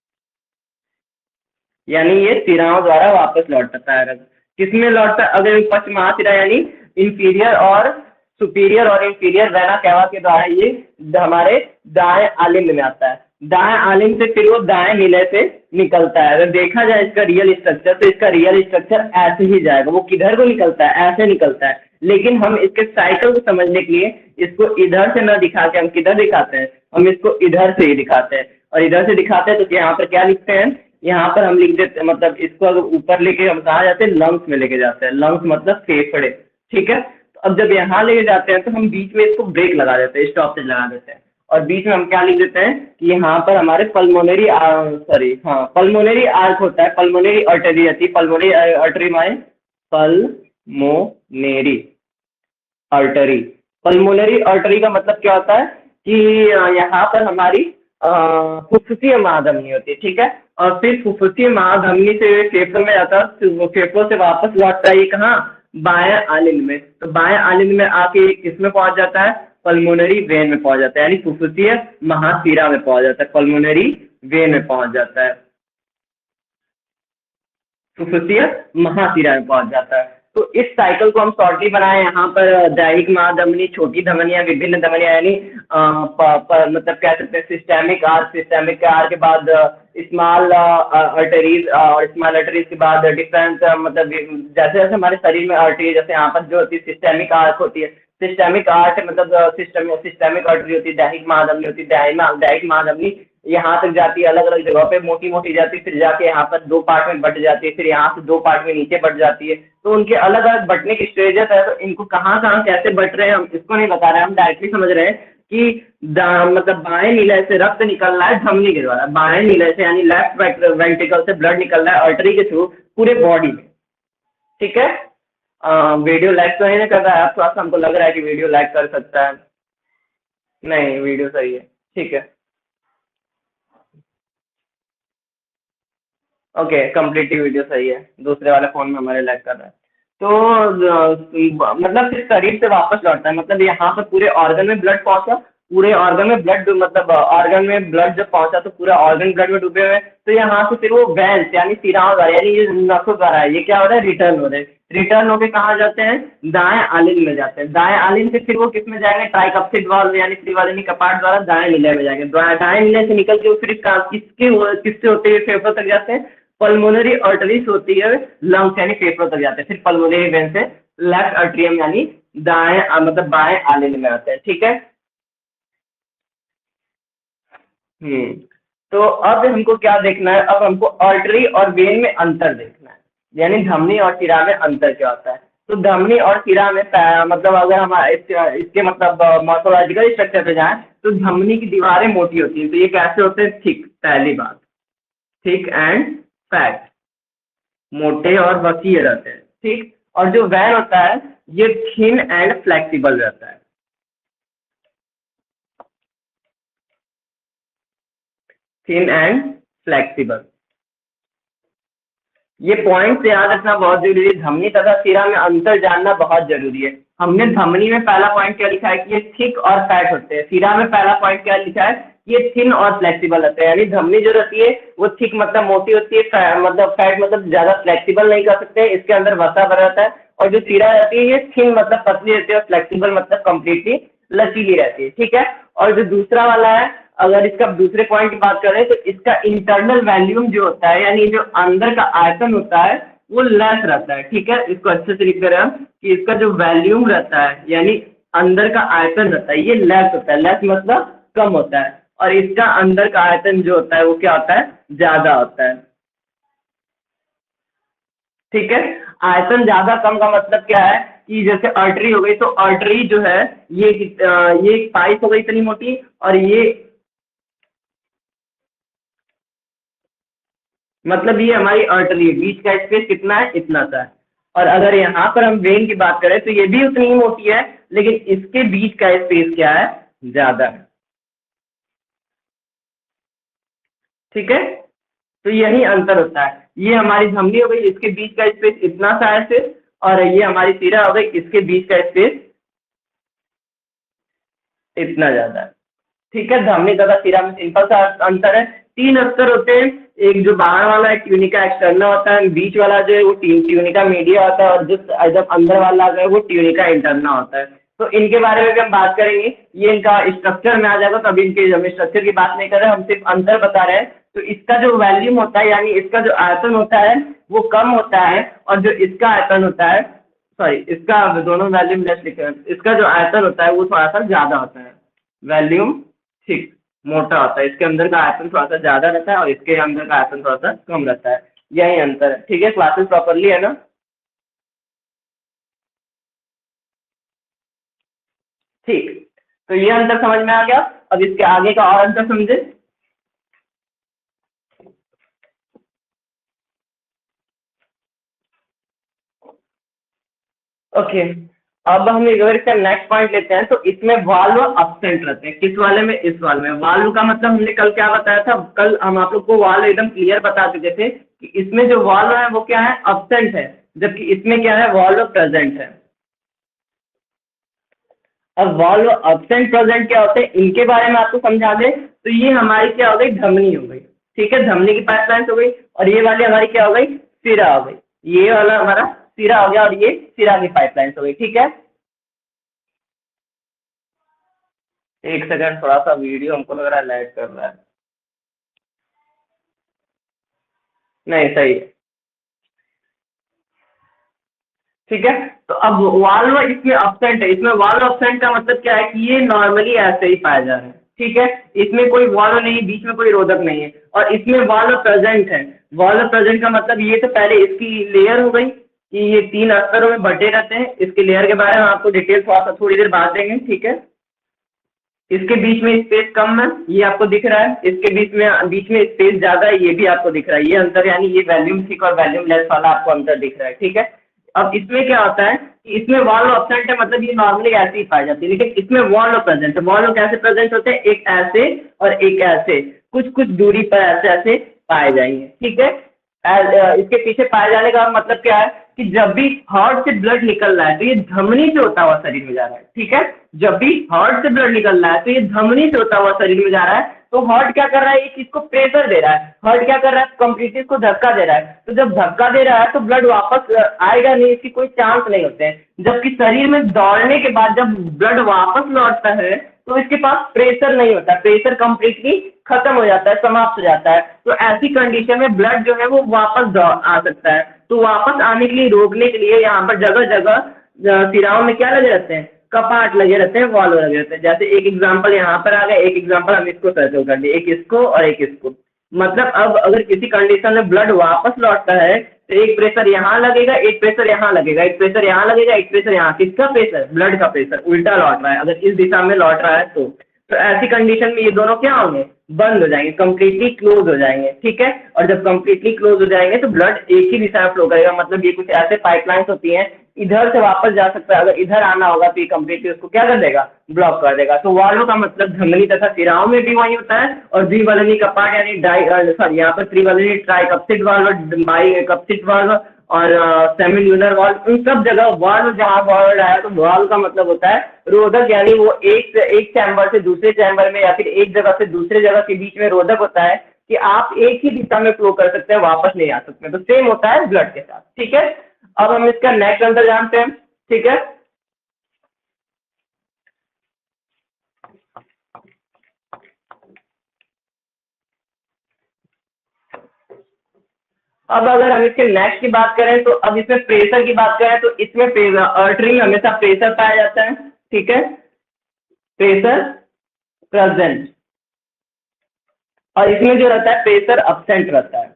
यानी ये सिराओं द्वारा वापस लौटता है रक्त। किसमें लौटता है अगर पश्च महाशिरा यानी इंफीरियर और सुपीरियर और इंफीरियर वेना कैवा के द्वारा ये हमारे दाएं आलिंद में आता है। दाएं आलिंद से फिर वो दाएं निलय से निकलता है। अगर देखा जाए इसका रियल स्ट्रक्चर तो इसका रियल स्ट्रक्चर ऐसे ही जाएगा। वो किधर को निकलता है ऐसे निकलता है लेकिन हम इसके साइकिल को समझने के लिए इसको इधर से न दिखा के हम किधर दिखाते हैं हम इसको इधर से ही दिखाते हैं। और इधर से दिखाते हैं तो यहाँ पर क्या लिखते हैं यहाँ पर हम लिख देते मतलब इसको अगर ऊपर लेके हम कहा जाते हैं लंग्स में लेके जाते हैं। लंग्स मतलब फेफड़े। ठीक है। तो अब जब यहाँ लेके जाते हैं तो हम बीच में इसको ब्रेक लगा देते हैं स्टॉपेज लगा देते हैं और बीच में हम क्या लिख देते हैं कि यहाँ पर हमारे पल्मोनरी सॉरी हाँ पल्मोनरी आर्क होता है। पल्मोनरी आर्टरी रहती है। पल्मोनरी आर्टरी माने पल्मोनेरी आर्टरी। पल्मोनरी आर्टरी का मतलब क्या होता है कि यहाँ पर हमारी फुफ्फुसीय महाधमनी होती है। ठीक है। और फिर फुफ्फुसीय महाधमनी से फेफड़ों में जाता है वो फेफड़ों से वापस लौटता है ये कहाँ बाएं आलिंद में। तो बाएं आलिंद में आके किसमें पहुंच जाता है पल्मोनरी वेन में पहुंच जाता है यानी फुफ्फुसीय महाशिरा में पहुंच जाता है पल्मोनरी वेन में पहुंच जाता है फुफ्फुसीय महाशिरा में पहुंच जाता है। तो इस साइकिल को हम शॉर्टली बनाए यहाँ पर दैहिक महाधमनी छोटी धमनियां विभिन्न धमनियां यानी अ, प- प- मतलब कह सकते हैं सिस्टेमिक आर सिस्टेमिक आर के बाद स्मॉल आर्टरीज और स्मॉल आर्टरीज के बाद डिफरेंट मतलब जैसे जैसे हमारे शरीर में आर्टरी जैसे यहाँ पर जो होती है सिस्टेमिक आर्क होती है। सिस्टेमिक आर्ट मतलब सिस्टम सिस्टेमिक आर्टरी होती है दैहिक महाधमनी होती है दैहिक दैहिक महाधमनी यहाँ तक जाती है अलग अलग जगह पे मोटी मोटी जाती है फिर जाके यहाँ पर दो पार्ट में बट जाती है फिर यहाँ से दो पार्ट में नीचे बट जाती है। तो उनके अलग अलग बटने की स्टेजेस है तो इनको कहाँ कहाँ कैसे बट रहे हैं हम इसको नहीं बता रहे हैं हम डायरेक्टली समझ रहे हैं कि दा- मतलब बाएं निलय से रक्त निकल रहा है धमनी के द्वारा बाएं निलय से यानी लेफ्ट वेंट्रिकल से ब्लड निकल रहा है आर्टरी के थ्रू पूरे बॉडी में। ठीक है। अ, वीडियो लाइक तो नहीं कर रहा है आप थोड़ा सा हमको लग रहा है कि वीडियो लाइक कर सकता है। नहीं वीडियो सही है। ठीक है। ओके कंप्लीटली वीडियो सही है, दूसरे वाले फोन में हमारे लैग कर रहा है। तो अ, मतलब फिर शरीर से वापस लौटता है, मतलब यहाँ पर पूरे ऑर्गन में ब्लड पहुंचा, पूरे ऑर्गन में ब्लड मतलब ऑर्गन में ब्लड जब पहुंचा तो पूरा ऑर्गन ब्लड में डूबे हुए हैं, तो यहाँ से फिर वो वेंस यानी सिराओं द्वारा यानी ये नसों द्वारा है, ये क्या हो रहा है रिटर्न हो रहे हैं, रिटर्न होके कहाँ जाते हैं दाएं आलिंग में जाते हैं, दाएं आलिंग से फिर वो किस में जाएंगे ट्राइकप्सिड वाल्व यानी त्रिवालिनी कपाट द्वारा दाएं नीले में जाएंगे, दाएं दाएं नीले से निकल के फिर का- किसके किससे होते हुए फेफड़ों तक जाते हैं, पल्मोनरी आर्टरीज होती है लंग्स यानी फेफड़ों तक जाते हैं, फिर पल्मोनरी वेन से लेफ्ट आर्ट्रियम यानी दाएं अ, मतलब बाएं आलिंग में आते हैं, ठीक है। हम्म तो अब हमको क्या देखना है, अब हमको आर्टरी और वेन में अंतर देखना है, यानी धमनी और शिरा में अंतर क्या होता है। तो धमनी और शिरा में पै- मतलब अगर हम इसके, इसके मतलब मॉर्फोलॉजिकल स्ट्रक्चर पे जाएं तो धमनी की दीवारें मोटी होती हैं, तो ये कैसे होते हैं थिक, पहली बात थिक एंड फैट, मोटे और वसीय रहते हैं, ठीक। और जो वैन होता है ये थिन एंड फ्लेक्सिबल रहता है, थिन एंड फ्लेक्सिबल। ये पॉइंट याद रखना बहुत जरूरी है, धमनी तथा शिरा में अंतर जानना बहुत जरूरी है। हमने धमनी में पहला पॉइंट क्या लिखा है कि ये थिक और फैट होते हैं, शिरा में पहला पॉइंट क्या लिखा है कि ये थिन और फ्लेक्सिबल होते हैं, यानी धमनी जो रहती है वो थिक मतलब मोटी होती है, फै, मतलब फैट मतलब ज्यादा फ्लेक्सिबल नहीं कर सकते, इसके अंदर वसा भरा रहता है, और जो शिरा रहती है ये थिन मतलब पतली रहती है और फ्लेक्सिबल मतलब कंप्लीटली लचीली रहती है, ठीक है। और जो दूसरा वाला है, अगर इसका दूसरे पॉइंट की बात करें तो इसका इंटरनल वॉल्यूम जो होता है यानी जो अंदर का आयतन होता है वो लेस रहता है, ठीक है। इसको अच्छे से लिख दे रहे हैं हम कि इसका जो वॉल्यूम रहता है यानी अंदर का आयतन रहता है ये लेस होता है, लेस मतलब कम होता है, और इसका अंदर का आयतन जो होता है वो क्या होता है ज्यादा होता है, ठीक है। आयतन ज्यादा कम का मतलब क्या है कि जैसे आर्टरी हो गई, तो आर्टरी जो है ये कित- अ, ये पाइप हो गई इतनी मोटी, और ये मतलब ये हमारी आर्टरी है, बीच का स्पेस कितना है इतना सा है। और अगर यहाँ पर हम वेन की बात करें तो ये भी उतनी ही मोटी है, लेकिन इसके बीच का स्पेस क्या है ज्यादा है, ठीक है। तो यही अंतर होता है, ये हमारी धमनी हो गई इसके बीच का स्पेस इतना सा है सिर्फ, और ये हमारी सिरा हो गई इसके बीच का स्पेस इतना ज्यादा है, ठीक है। धमनी तथा सिरा में सिंपल सा अंतर है, तीन अस्तर होते हैं, एक जो बाहर वाला है ट्यूनिका एक्सटर्ना होता है, बीच वाला जो है वो ट्यूनिका मीडिया होता है, और जो एकदम अंदर वाला है वो ट्यूनिका इंटरना होता है। तो इनके बारे में भी हम बात करेंगे, ये इनका स्ट्रक्चर में आ जाएगा, तो अभी इनके हम स्ट्रक्चर की बात नहीं कर रहे, हम सिर्फ अंतर बता रहे हैं। तो इसका जो वॉल्यूम होता है यानी इसका जो आयतन होता है वो कम होता है, और जो इसका आयतन होता है, सॉरी इसका दोनों वॉल्यूम लेस लिखे हैं, इसका जो आयतन होता है वो थोड़ा सा ज्यादा होता है, वॉल्यूम ठीक मोटा होता है, इसके अंदर का आयतन थोड़ा सा ज्यादा रहता है और इसके अंदर का आयतन थोड़ा सा कम रहता है, यही अंतर है, ठीक है। क्लासेस प्रॉपरली है ना, ठीक। तो ये अंतर समझ में आ गया, अब इसके आगे का और अंतर समझे। ओके, अब हम अगर इसका नेक्स्ट पॉइंट लेते हैं तो इसमें वाल्व अब्सेंट रहते हैं, किस वाले में इस वाले में। वाल्व का मतलब हमने कल क्या बताया था, कल हम आप लोग को वाल्व एकदम क्लियर बता चुके थे कि इसमें जो वाल्व है वो क्या है अब्सेंट है, जबकि इसमें क्या है वाल्व प्रेजेंट है। अब वाल्व अब्सेंट प्रेजेंट क्या होते हैं इनके बारे में आपको समझा दें, तो ये हमारी क्या हो गई धमनी हो गई, ठीक है, धमनी की पाइपलाइन हो गई, और ये वाली हमारी क्या हो गई सिरा हो गई, ये वाला हमारा सिरा हो गया और ये सिरा की पाइपलाइन हो गई, ठीक है। एक सेकंड, थोड़ा सा वीडियो हमको लग रहा है लैग कर रहा है, नहीं सही है, ठीक है। तो अब वाल्व इसमें अब्सेंट है, इसमें वाल्व अब्सेंट का मतलब क्या है कि ये नॉर्मली ऐसे ही पाया जा रहा है, ठीक है। इसमें कोई वाल्व नहीं, बीच में कोई रोधक नहीं है, और इसमें वाल्व प्रेजेंट है। वाल्व प्रेजेंट का मतलब ये तो पहले इसकी लेयर हो गई कि ये तीन अस्तरों में बटे रहते हैं, इसके लेयर के बारे में आपको डिटेल थोड़ा सा थोड़ी देर बाद देंगे, ठीक है। इसके बीच में स्पेस कम है ये आपको दिख रहा है, इसके बीच में बीच में स्पेस ज्यादा है ये भी आपको दिख रहा है, ये अंतर यानी ये वॉल्यूम थिक और वॉल्यूम लेस वाला आपको अंतर दिख रहा है, ठीक है। अब इसमें क्या होता है कि इसमें वाल्व अब्सेंट है, मतलब ये नॉर्मली ऐसे ही पाई जाती है, लेकिन इसमें वाल्व प्रेजेंट है। वाल्व कैसे प्रेजेंट होते हैं, एक ऐसे और एक ऐसे, कुछ कुछ दूरी पर ऐसे ऐसे पाए जाएंगे, ठीक है। एज- इसके पीछे पाए जाने का मतलब क्या है कि जब भी हार्ट से ब्लड निकल रहा है तो ये धमनी से होता हुआ शरीर में जा रहा है, ठीक है। जब भी हार्ट से ब्लड निकल रहा है तो ये धमनी से होता हुआ शरीर में जा रहा है। तो हार्ट क्या कर रहा है, एक चीज को प्रेशर दे रहा है, हार्ट क्या कर रहा है, कंप्लीटली इसको धक्का दे रहा है। तो जब धक्का दे रहा है तो ब्लड वापस अ, आएगा नहीं, इसकी कोई चांस नहीं होते हैं। जबकि शरीर में दौड़ने के बाद जब ब्लड वापस लौटता है तो इसके पास प्रेशर नहीं होता, प्रेशर कंप्लीटली खत्म हो जाता है, समाप्त हो जाता है। तो ऐसी कंडीशन में ब्लड जो है वो वापस दौ- आ सकता है। तो वापस आने के लिए, रोकने के लिए यहाँ पर जगह जगह सिराओं में क्या लगे रहते हैं, कपाट लगे रहते हैं, वॉल्व लगे रहते हैं। जैसे एक एग्जांपल यहाँ पर आ गया, एक एग्जांपल हम इसको सर्कल कर दिए, एक इसको और एक इसको। मतलब अब अगर किसी कंडीशन में ब्लड वापस लौटता है तो एक प्रेशर यहाँ लगेगा, एक प्रेशर यहाँ लगेगा, एक प्रेशर यहाँ लगेगा, एक प्रेशर यहाँ। किसका प्रेशर, ब्लड का प्रेशर उल्टा लौट रहा है, अगर इस दिशा में लौट रहा है तो तो ऐसी कंडीशन में ये दोनों क्या होंगे, बंद हो जाएंगे, कंप्लीटली क्लोज हो जाएंगे, ठीक है। और जब कंप्लीटली क्लोज हो जाएंगे तो ब्लड एक ही दिशा में फ्लो करेगा। मतलब ये कुछ ऐसे पाइपलाइंस होती हैं, इधर से वापस जा सकता है, अगर इधर आना होगा तो ये कंप्लीटली उसको क्या कर देगा, ब्लॉक कर देगा। तो वाल्व का मतलब धमनी तथा सिराओं में भी वही होता है। और द्विवाल्वी कपाट यानी डाई सॉरी यहाँ पर त्रिवाल्वी ट्राइकप्सिड वाल्व, बाइकप्सिड वाल्व और सेमिल्यूनर वाल्व, इन सब जगह वाल्व जहाँ वाल्व आया तो वाल्व का मतलब होता है रोधक, यानी वो एक से एक चैम्बर से दूसरे चैम्बर में या फिर एक जगह से दूसरे जगह के बीच में रोधक होता है कि आप एक ही दिशा में फ्लो कर सकते हैं, वापस नहीं आ सकते। तो सेम होता है ब्लड के साथ, ठीक है। अब हम इसका नेक्स्ट आंसर जानते हैं, ठीक है। अब अगर हम इसके नेक्स्ट की बात करें तो अब इसमें प्रेशर की बात करें तो इसमें आर्टरी में हमेशा प्रेशर पाया जाता है, ठीक है, प्रेशर प्रेजेंट। और इसमें जो रहता है प्रेशर अब्सेंट रहता है।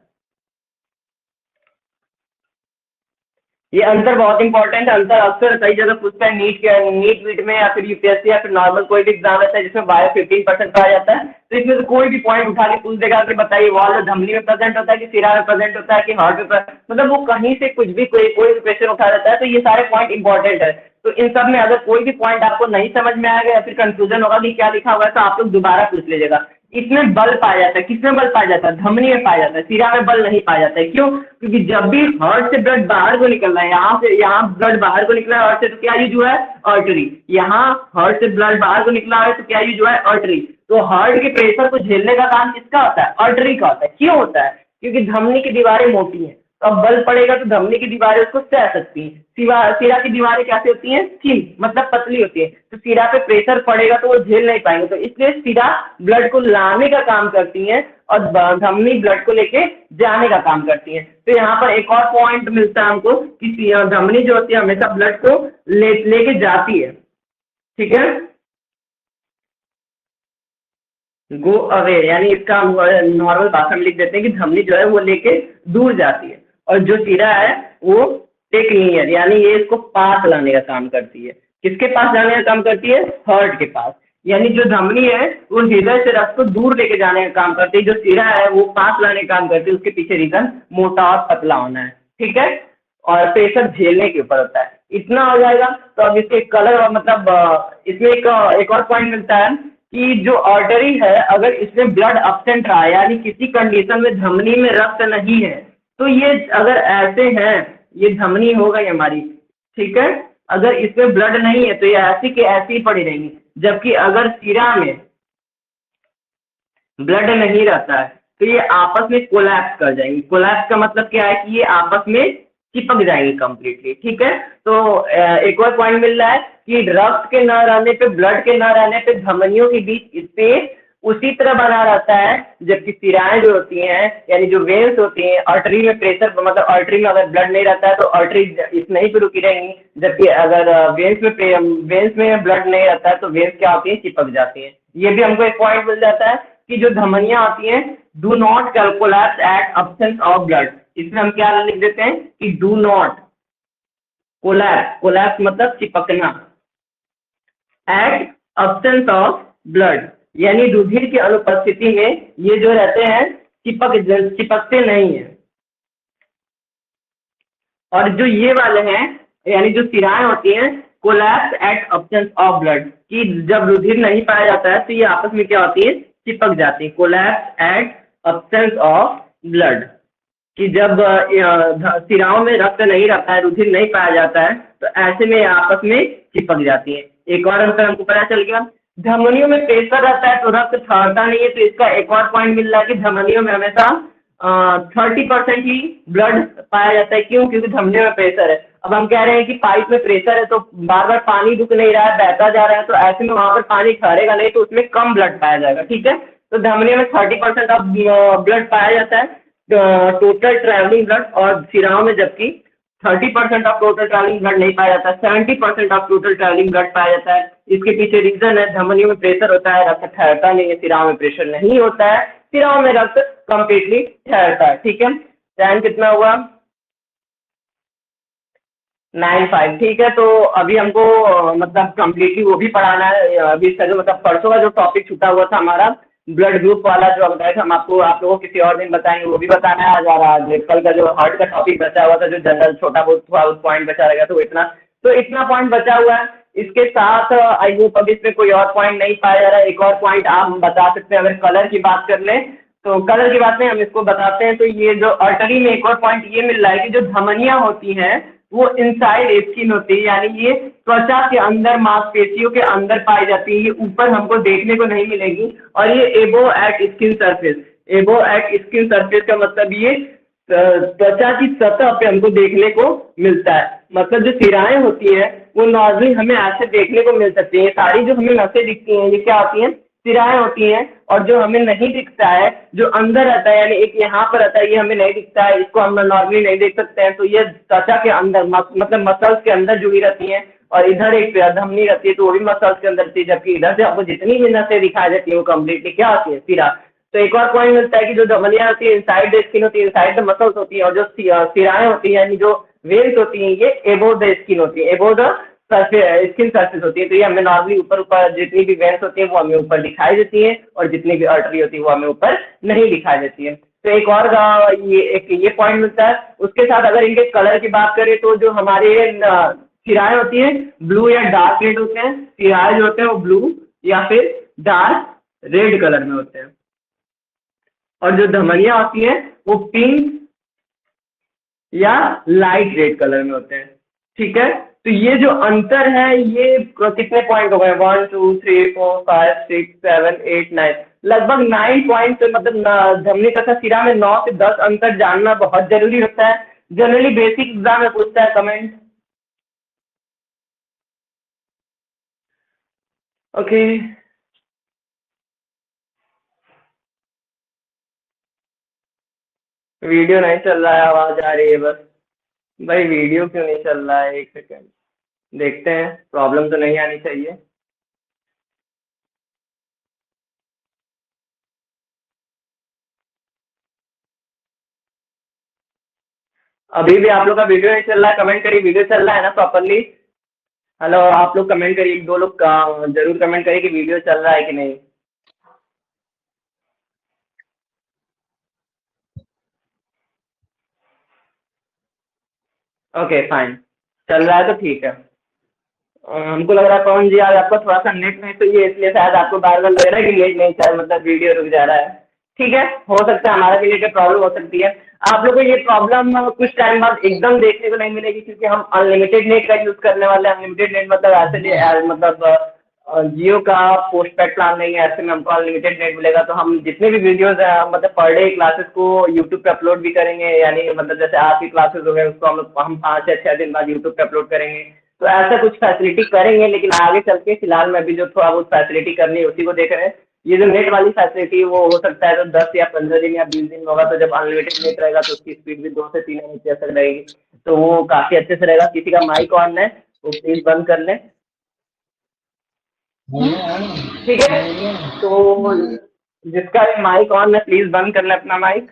ये अंतर बहुत इंपॉर्टेंट है, अंतर अक्सर कई जगह पूछता है, नीट के नीट वीट में या फिर यूपीएससी या फिर नॉर्मल कोई भी एग्जाम रहता है जिसमें बायो फिफ्टीन परसेंट पाया जाता है। तो इसमें से कोई भी पॉइंट उठा के पूछ देगा कि बताइए वॉल्व धमनी में प्रेजेंट होता है कि सिरा में प्रेजेंट होता है कि हार्ट में present? मतलब वो कहीं से कुछ भी कोई कोई भी क्वेश्चन उठा देता है। तो ये सारे पॉइंट इंपॉर्टेंट है। तो इन सब में अगर कोई भी पॉइंट आपको नहीं समझ में आएगा या फिर कंफ्यूजन होगा कि क्या लिखा हुआ है तो आप लोग दोबारा पूछ लीजिएगा। इसमें बल पाया जाता है, किसमें बल पाया जाता है, धमनी में पाया जाता है, सिरा में बल नहीं पाया जाता है। क्यों, क्योंकि जब भी हार्ट से ब्लड बाहर को निकल रहा है, यहाँ से यहाँ ब्लड बाहर को निकला है हार्ट से तो क्या यूज हुआ है, आर्टरी। यहाँ हार्ट से ब्लड बाहर को निकला है तो क्या यूज हुआ है, आर्टरी। तो हार्ट के प्रेशर को झेलने का काम किसका होता है, आर्टरी का होता है। क्यों होता है, क्योंकि धमनी की दीवारें मोटी हैं, तो अब बल पड़ेगा तो धमनी की दीवारें उसको सह सकती हैं। सिरा सिरा की दीवारें कैसे होती हैं, थिन, मतलब पतली होती है। तो सिरा पे प्रेशर पड़ेगा तो वो झेल नहीं पाएंगे, तो इसलिए सिरा ब्लड को लाने का काम करती है और धमनी ब्लड को लेके जाने का काम करती है। तो यहाँ पर एक और पॉइंट मिलता है हमको कि धमनी जो होती है हमेशा ब्लड को ले लेके जाती है, ठीक है। गो अवे यानी इसका नॉर्मल भाषा में लिख देते हैं कि धमनी जो है वो लेके दूर जाती है। और जो सिरा है वो टेक नियर यानी ये इसको पास लाने का काम करती है। किसके पास जाने का काम करती है, हार्ट के पास। यानी जो धमनी है वो हृदय से रक्त को दूर लेके जाने का काम करती है, जो सिरा है वो पास लाने का काम करती है। उसके पीछे रीजन मोटा और पतला होना है, ठीक है। और प्रेशर झेलने के ऊपर होता है। इतना हो जाएगा। तो अब इसके कलर मतलब अ, इसमें एक एक और पॉइंट मिलता है कि जो आर्टरी है अगर इसमें ब्लड अब्सेंट रहा है यानी किसी कंडीशन में धमनी में रक्त नहीं है तो ये अगर ऐसे हैं ये धमनी हो गई हमारी, ठीक है। अगर इसमें ब्लड नहीं है तो ये ऐसी के ऐसी ही पड़ी रहेंगी। जबकि अगर सिरा में ब्लड नहीं रहता है तो ये आपस में कोलैप्स कर जाएंगी। कोलैप्स का मतलब क्या है कि ये आपस में चिपक जाएंगी कंप्लीटली, ठीक है। तो अ, एक और पॉइंट मिल रहा है कि रक्त के न रहने पे, ब्लड के न रहने पे धमनियों के बीच स्पेस उसी तरह बना रहता है। जबकि सिराएं जो होती हैं यानी जो वेन्स होती हैं, आर्टरी में प्रेशर मतलब आर्टरी में अगर ब्लड नहीं रहता है तो आर्टरी इस नहीं पे रुकी रहेंगी। जबकि अगर वेन्स में वेन्स में ब्लड नहीं रहता है तो वेन्स क्या होती है, चिपक जाती हैं। ये भी हमको एक पॉइंट मिल जाता है कि जो धमनियां होती हैं do not collapse at absence of blood. इसमें हम क्या लिख देते हैं कि डू नॉट कोलैप्स, कोलैप्स मतलब चिपकना, एट अब्सेंस ऑफ ब्लड यानी रुधिर की अनुपस्थिति में ये जो रहते हैं चिपक चिपकते नहीं है। और जो ये वाले हैं यानी जो सिराएं होती हैं collapse at absence of blood, कि जब रुधिर नहीं पाया जाता है तो ये आपस में क्या होती है, चिपक जाती है। Collapse at absence of blood. कि जब अ, सिराओं में रक्त नहीं रहता है, रुधिर नहीं पाया जाता है, तो ऐसे में आपस में चिपक जाती है। एक और अंतर हमको पता चल गया, धमनियों में प्रेशर रहता है तो रक्त ठहरता नहीं है, तो इसका एक और पॉइंट मिल रहा है कि धमनियों में हमेशा थर्टी परसेंट ही ब्लड पाया जाता है। क्यों? क्योंकि धमनियों में प्रेशर है। अब हम कह रहे हैं कि पाइप में प्रेशर है तो बार बार पानी रुक नहीं रहा है, बहता जा रहा है, तो ऐसे में वहां पर पानी ठहरेगा नहीं, तो उसमें कम ब्लड पाया जाएगा। ठीक है, तो धमनियों में थर्टी परसेंट ऑफ ब्लड पाया जाता है टोटल ट्रैवलिंग ब्लड, और सिराओं में जबकि thirty percent of total travelling blood नहीं पाया जाता है, seventy percent of total travelling blood पाया जाता है। इसके पीछे रीजन है, धमनियों में प्रेशर होता है, रक्त ठहरता नहीं है, सिराओं में प्रेशर नहीं होता है, सिराओं में रक्त कंप्लीटली ठहरता है। ठीक है, टाइम कितना हुआ? Nine five. ठीक है, तो अभी हमको अ, मतलब कंप्लीटली वो भी पढ़ाना है। अभी इसका जो मतलब परसों का जो टॉपिक छूटा हुआ था हमारा ब्लड ग्रुप वाला, जो बताया था हम आपको, आप लोगों को किसी और दिन बताएंगे, वो भी बताना है आज। और आज कल का जो हार्ट का टॉपिक बचा हुआ था, जो जनरल छोटा बहुत थोड़ा पॉइंट बचा रहेगा, तो इतना तो इतना पॉइंट बचा हुआ है। इसके साथ आई होप अभी इसमें कोई और पॉइंट नहीं पाया जा रहा है। एक और पॉइंट आप बता सकते हैं, अगर कलर की बात कर लें तो कलर की बात में हम इसको बताते हैं। तो ये जो अर्टरी में एक और पॉइंट ये मिल रहा है कि जो धमनियां होती हैं वो इनसाइड स्किन होती है, यानी ये त्वचा के अंदर, मांसपेशियों के अंदर पाई जाती है। ये ऊपर हमको देखने को नहीं मिलेगी, और ये above at skin surface, above at skin surface का मतलब ये त्वचा की सतह पे हमको देखने को मिलता है। मतलब जो सिराएं होती हैं वो नॉर्मली हमें ऐसे देखने को मिल सकती है। सारी जो हमें नसें दिखती हैं ये क्या होती हैं? सिराएं होती हैं। और जो हमें नहीं दिखता है, जो अंदर रहता है, यानी एक यहाँ पर रहता है, ये हमें नहीं दिखता है, इसको हम नॉर्मली नहीं देख सकते हैं, तो ये त्वचा के अंदर मतलब मसल्स के अंदर जुड़ी रहती हैं। और इधर एक धमनी रहती है तो वो भी मसल्स के अंदर रहती है, जबकि इधर से आपको जितनी भी नसें दिखाई देती है वो कम्प्लीटली क्या होती है? सिरा। तो एक और पॉइंट मिलता है कि जो धमनियां होती है इनसाइड द स्किन होती है, इनसाइड द मसल्स होती है, और जो सिराएं होती हैं यानी जो वेन्स होती हैं ये एबो द स्किन होती है, एबो द सरफेस, स्किन सरफेस होती है। तो ये हमें नॉर्मली ऊपर ऊपर जितनी भी वेन्स होती है वो हमें ऊपर दिखाई देती है, और जितनी भी आर्टरी होती है वो हमें ऊपर नहीं दिखाई देती है। तो एक और अ, ये एक ये पॉइंट मिलता है। उसके साथ अगर इनके कलर की बात करें तो जो हमारे अ, सिराएं होती हैं ब्लू या डार्क रेड होते हैं, सिराएं जो होते हैं वो ब्लू या फिर डार्क रेड कलर में होते हैं, और जो धमनियां होती हैं वो पिंक या लाइट रेड कलर में होते हैं। ठीक है, तो ये जो अंतर है ये कितने पॉइंट हो गए? One two three four five six seven eight nine, लगभग नाइन पॉइंट। मतलब न- धमनी तथा सिरा में नौ से दस अंतर जानना बहुत जरूरी होता है। जनरली बेसिक एग्जाम में पूछता है कमेंट। ओके, वीडियो नहीं चल रहा है, आवाज आ रही है बस। भाई वीडियो क्यों नहीं चल रहा है? एक सेकेंड देखते हैं, प्रॉब्लम तो नहीं आनी चाहिए। अभी भी आप लोग का वीडियो नहीं चल रहा है? कमेंट करिए, वीडियो चल रहा है ना प्रॉपरली? हेलो, आप लोग कमेंट करिए, एक दो लोग का- जरूर कमेंट करिए कि वीडियो चल रहा है कि नहीं। ओके फाइन, चल रहा है तो ठीक है। अ, हमको लग रहा है पवन जी आज आपका थोड़ा सा नेट नहीं, तो ये इसलिए शायद आपको बार बार लग रहा है कि नेट नहीं, शायद मतलब वीडियो रुक जा रहा है। ठीक है, हो सकता है हमारा भी नेट प्रॉब्लम हो सकती है। आप लोगों को ये प्रॉब्लम कुछ टाइम बाद एकदम देखने को नहीं मिलेगी, क्योंकि हम अनलिमिटेड नेट का यूज करने वाले हैं। अनलिमिटेड नेट मतलब ऐसे लिए अ, मतलब अ, जियो का पोस्ट पेड प्लान नहीं है, ऐसे में हमको अनलिमिटेड नेट मिलेगा। तो हम जितने भी वीडियोज है मतलब पर डे क्लासेस को यूट्यूब पे अपलोड भी करेंगे, यानी मतलब जैसे आपकी क्लासेस हो गए उसको हम लोग हम पाँच या छः दिन बाद यूट्यूब पे अपलोड करेंगे। तो ऐसा कुछ फैसिलिटी करेंगे, लेकिन आगे चल के फिलहाल में अभी जो थोड़ा बहुत फैसिलिटी करनी है उसी को देख रहे हैं। ये जो नेट वाली फैसिलिटी वो हो सकता है तो दस या पंद्रह दिन या बीस दिन में होगा। तो जब अनलिमिटेड नेट रहेगा तो उसकी स्पीड भी दो से तीन एम तक रहेगी, तो वो काफ़ी अच्छे से रहेगा। किसी का माइक ऑन है वो प्लीज़ बंद कर लें। ठीक है, तो जिसका भी माइक ऑन है प्लीज़ बंद कर लें अपना माइक।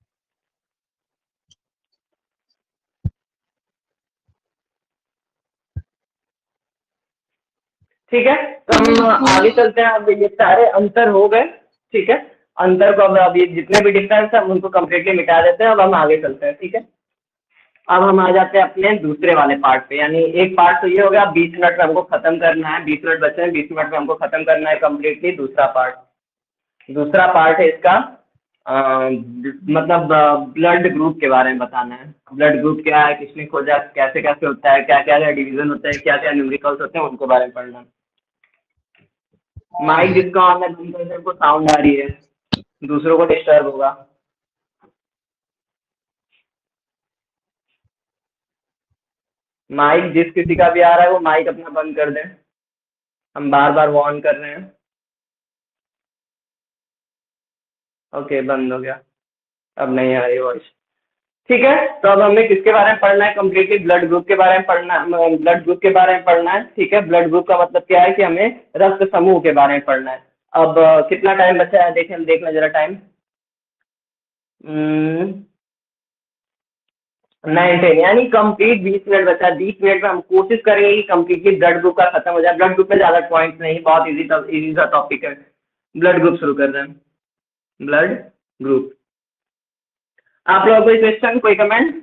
ठीक है, तो हम आगे चलते हैं। अब ये सारे अंतर हो गए। ठीक है, अंतर को अब अब ये जितने भी डिफरेंस है हम उनको कम्प्लीटली मिटा देते हैं। अब हम आगे चलते हैं। ठीक है, अब हम आ जाते हैं अपने दूसरे वाले पार्ट पे। यानी एक पार्ट तो ये हो गया, बीस मिनट में हमको खत्म करना है, बीस मिनट बचे हैं, बीस मिनट में हमको खत्म करना है कम्प्लीटली दूसरा पार्ट। दूसरा पार्ट है इसका अ, मतलब ब्लड ग्रुप के बारे में बताना है। ब्लड ग्रुप क्या है, किसने खोजा, कैसे कैसे होता है, क्या क्या डिवीजन होते हैं, क्या क्या न्यूमेरिकल्स होते हैं, उनको बारे में पढ़ना है। माइक जिसका ऑन है बंद कर दे, को साउंड आ रही है, दूसरों को डिस्टर्ब होगा। माइक जिस किसी का भी आ रहा है वो माइक अपना बंद कर दे, हम बार बार वार्न कर रहे हैं। ओके, बंद हो गया, अब नहीं आ रही वॉइस। ठीक है, तो अब हमें किसके बारे में पढ़ना है, कम्प्लीटली ब्लड ग्रुप के बारे में पढ़ना, ब्लड ग्रुप के बारे में पढ़ना है। ठीक है, ब्लड ग्रुप का मतलब क्या है कि हमें रक्त समूह के बारे में पढ़ना है। अब अ, कितना टाइम बचा है, देखें देखना जरा टाइम। नाइन टेन, यानी कंप्लीट बीस मिनट बचा है। बीस मिनट में हम कोशिश करेंगे कि कंप्लीटली ब्लड ग्रुप का खत्म हो जाए। ब्लड ग्रुप में ज्यादा पॉइंट नहीं, बहुत इजी इजी सा टॉपिक है। ब्लड ग्रुप शुरू कर रहे हैं। ब्लड ग्रुप, आप लोगों को कोई क्वेश्चन, कोई कमेंट?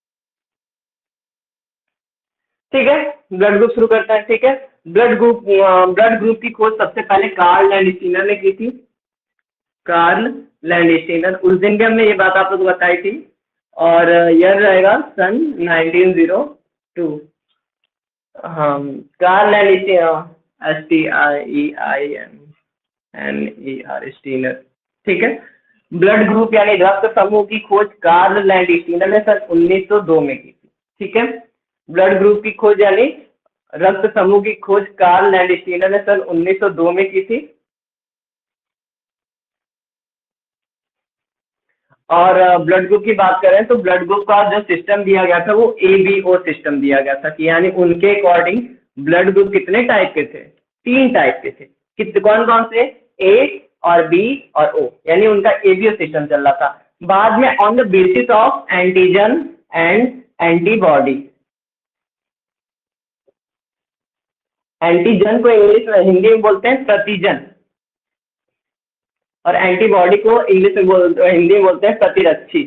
ठीक है, ब्लड ग्रुप शुरू करते हैं। ठीक है, ब्लड ग्रुप, ब्लड ग्रुप की खोज सबसे पहले कार्ल लैंडस्टीनर ने की थी। कार्ल लैंडस्टीनर, उस दिन भी हमने ये बात आप लोग को बताई थी, और ईयर रहेगा सन नाइनटीन ज़ीरो टू। हाँ, Karl Landsteiner, S T I E I N N E R steiner. ठीक है, ब्लड ग्रुप यानी रक्त समूह की खोज कार्ल लैंडस्टीनर ने सन उन्नीस सौ दो में की थी। ठीक है, ब्लड ग्रुप की खोज यानी रक्त समूह की खोज कार्ल लैंडस्टीनर ने सन उन्नीस सौ दो में की थी। और ब्लड ग्रुप की बात करें तो ब्लड ग्रुप का जो सिस्टम दिया गया था वो ए बी ओ सिस्टम दिया गया था, कि यानी उनके अकॉर्डिंग ब्लड ग्रुप कितने टाइप के थे, तीन टाइप के थे। कितने, कौन कौन से? ए और बी और ओ, यानी उनका ए बी ओ सिस्टम चल रहा था। बाद में on the basis of antigen and antibody, antigen को इंग्लिश में, हिंदी में बोलते हैं प्रतिजन, और एंटीबॉडी को इंग्लिश में बोल, हिंदी में बोलते हैं प्रतिरक्षी।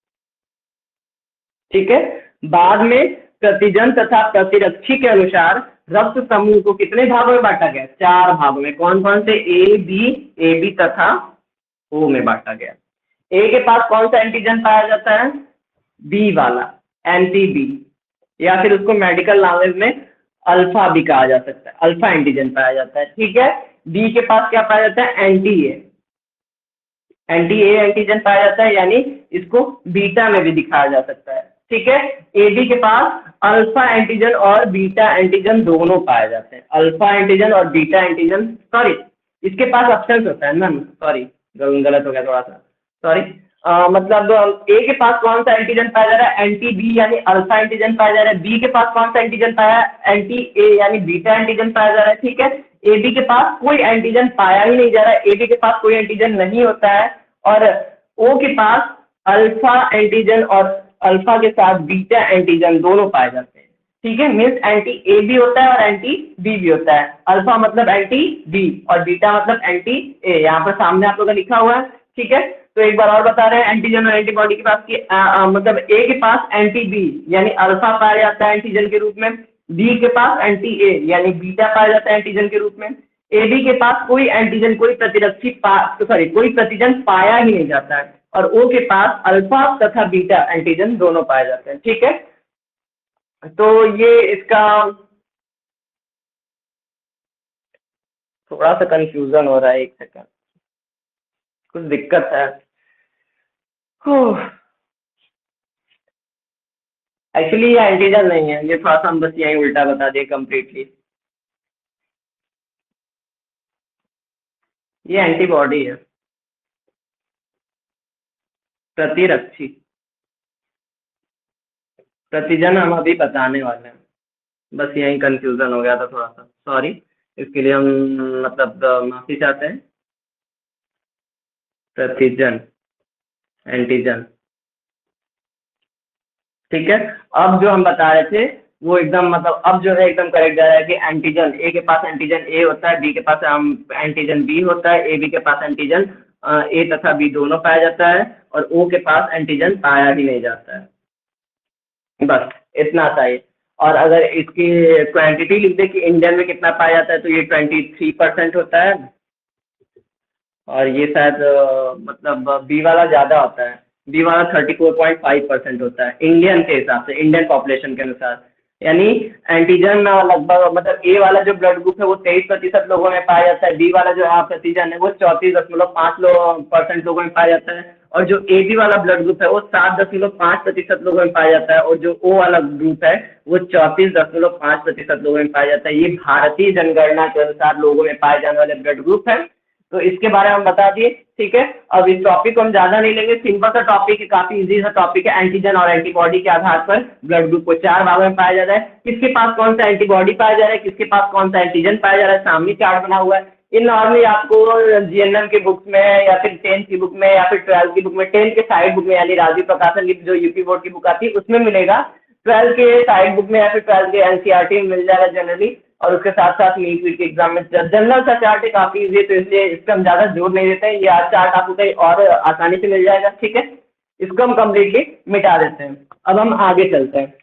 ठीक है, बाद में प्रतिजन तथा प्रतिरक्षी के अनुसार रक्त समूह को कितने भागों में बांटा गया? चार भागों में। कौन कौन से? ए बी, ए बी तथा ओ में बांटा गया। ए के पास कौन सा एंटीजन पाया जाता है? बी वाला, एंटी बी, या फिर उसको मेडिकल लैंग्वेज में अल्फा भी कहा जा सकता है, अल्फा एंटीजन पाया जाता है। ठीक है, बी के पास क्या पाया जाता है? Anti A, anti A antigen पाया जाता है, यानी इसको बीटा में भी दिखाया जा सकता है। ठीक है, ए बी के पास अल्फा एंटीजन और बीटा एंटीजन दोनों पाए जाते हैं। अल्फा एंटीजन और बीटा एंटीजन, सॉरी इसके पास ऑप्शन होता है ना, सॉरी गलत हो गया थोड़ा सा, सॉरी। मतलब ए के पास कौन सा एंटीजन पाया जा रहा है? एंटी बी यानी अल्फा एंटीजन पाया जा रहा है। बी के पास कौन सा एंटीजन पाया है? एंटी ए यानी बीटा एंटीजन पाया जा रहा है। ठीक है, ए बी के पास कोई एंटीजन पाया ही नहीं जा रहा है, ए बी के पास कोई एंटीजन नहीं होता है, और ओ के पास अल्फा एंटीजन और अल्फा के साथ बीटा एंटीजन दोनों पाए जाते हैं। ठीक है, मीन्स एंटी ए भी होता है और एंटी बी भी होता है। अल्फा मतलब एंटी बी और बीटा मतलब एंटी ए, यहाँ पर सामने आप लोगों का लिखा हुआ है। ठीक है, तो एक बार और बता रहे हैं एंटीजन और एंटीबॉडी के पास कि आ, आ, मतलब ए के पास एंटी बी यानी अल्फा पाया जाता है एंटीजन के रूप में, बी के पास एंटी ए यानी बीटा पाया जाता है एंटीजन के रूप में, ए बी के पास कोई एंटीजन, कोई प्रतिरक्षी सॉरी कोई प्रतिजन पाया ही नहीं जाता है, और ओ के पास अल्फा तथा बीटा एंटीजन दोनों पाए जाते हैं। ठीक है, तो ये इसका थोड़ा सा कंफ्यूजन हो रहा है, एक सेकंड, कुछ दिक्कत है। एक्चुअली ये एंटीजन नहीं है, ये थोड़ा सा हम बस यही उल्टा बता दिए कंप्लीटली, ये एंटीबॉडी है, प्रतिरक्षी। प्रतिजन हम अभी बताने वाले हैं, बस यही कंफ्यूजन हो गया था थोड़ा सा, सॉरी, इसके लिए हम मतलब माफी चाहते हैं। प्रतिजन, एंटीजन। ठीक है, अब जो हम बता रहे थे वो एकदम मतलब अब जो है एकदम करेक्ट जा रहा है कि एंटीजन, ए के पास एंटीजन ए होता है, बी के पास एंटीजन बी होता है, ए बी के पास एंटीजन ए तथा बी दोनों पाया जाता है, और ओ के पास एंटीजन पाया ही नहीं जाता है। बस इतना सा ही। और अगर इसकी क्वांटिटी लिख दे कि इंडियन में कितना पाया जाता है, तो ये ट्वेंटी थ्री परसेंट होता है, और ये शायद अ, मतलब बी वाला ज़्यादा होता है, बी वाला thirty four point five percent होता है इंडियन के हिसाब से, इंडियन पॉपुलेशन के अनुसार। यानी एंटीजन लगभग मतलब ए वाला जो ब्लड ग्रुप है वो तेईस प्रतिशत लोगों में पाया जाता है, बी वाला जो आप एंटीजन है वो चौंतीस दशमलव पाँच लो परसेंट लोगों में पाया जाता है, और जो ए बी वाला ब्लड ग्रुप है वो सात दशमलव पाँच प्रतिशत लोगों में पाया जाता है, और जो ओ वाला ग्रुप है वो चौंतीस दशमलव पाँच प्रतिशत लोगों में पाया जाता है। ये भारतीय जनगणना के अनुसार लोगों में पाए जाने वाले ब्लड ग्रुप है। तो इसके बारे में हम बता दिए, ठीक है। अब इस टॉपिक को हम ज़्यादा नहीं लेंगे, सिंपल सा टॉपिक है, काफ़ी इजी सा टॉपिक है। एंटीजन और एंटीबॉडी के आधार पर ब्लड ग्रुप को चार भागों में पाया जाता है। किसके पास कौन सा एंटीबॉडी पाया जा रहा है, किसके पास कौन सा एंटीजन पाया जा रहा है, सामने चार्ट बना हुआ है। इन नॉर्मली आपको जीएनएम की बुक्स में या फिर टेंथ की बुक में या फिर ट्वेल्थ की बुक में, टेंथ के साइड बुक में यानी राजीव प्रकाशन की जो यूपी बोर्ड की बुक आती है उसमें मिलेगा, ट्वेल्थ के साइड बुक में या फिर ट्वेल्थ के एनसीईआरटी में मिल जाएगा जनरली। और उसके साथ साथ नीट वीट के एग्जाम में जनरल सा चार्ट है, काफी इजी है, तो इसलिए इस पर हम ज्यादा जोर नहीं देते हैं, ये चार्ट आपको कहीं और आसानी से मिल जाएगा, ठीक है। इसको हम कम्प्लीटली मिटा देते हैं। अब हम आगे चलते हैं।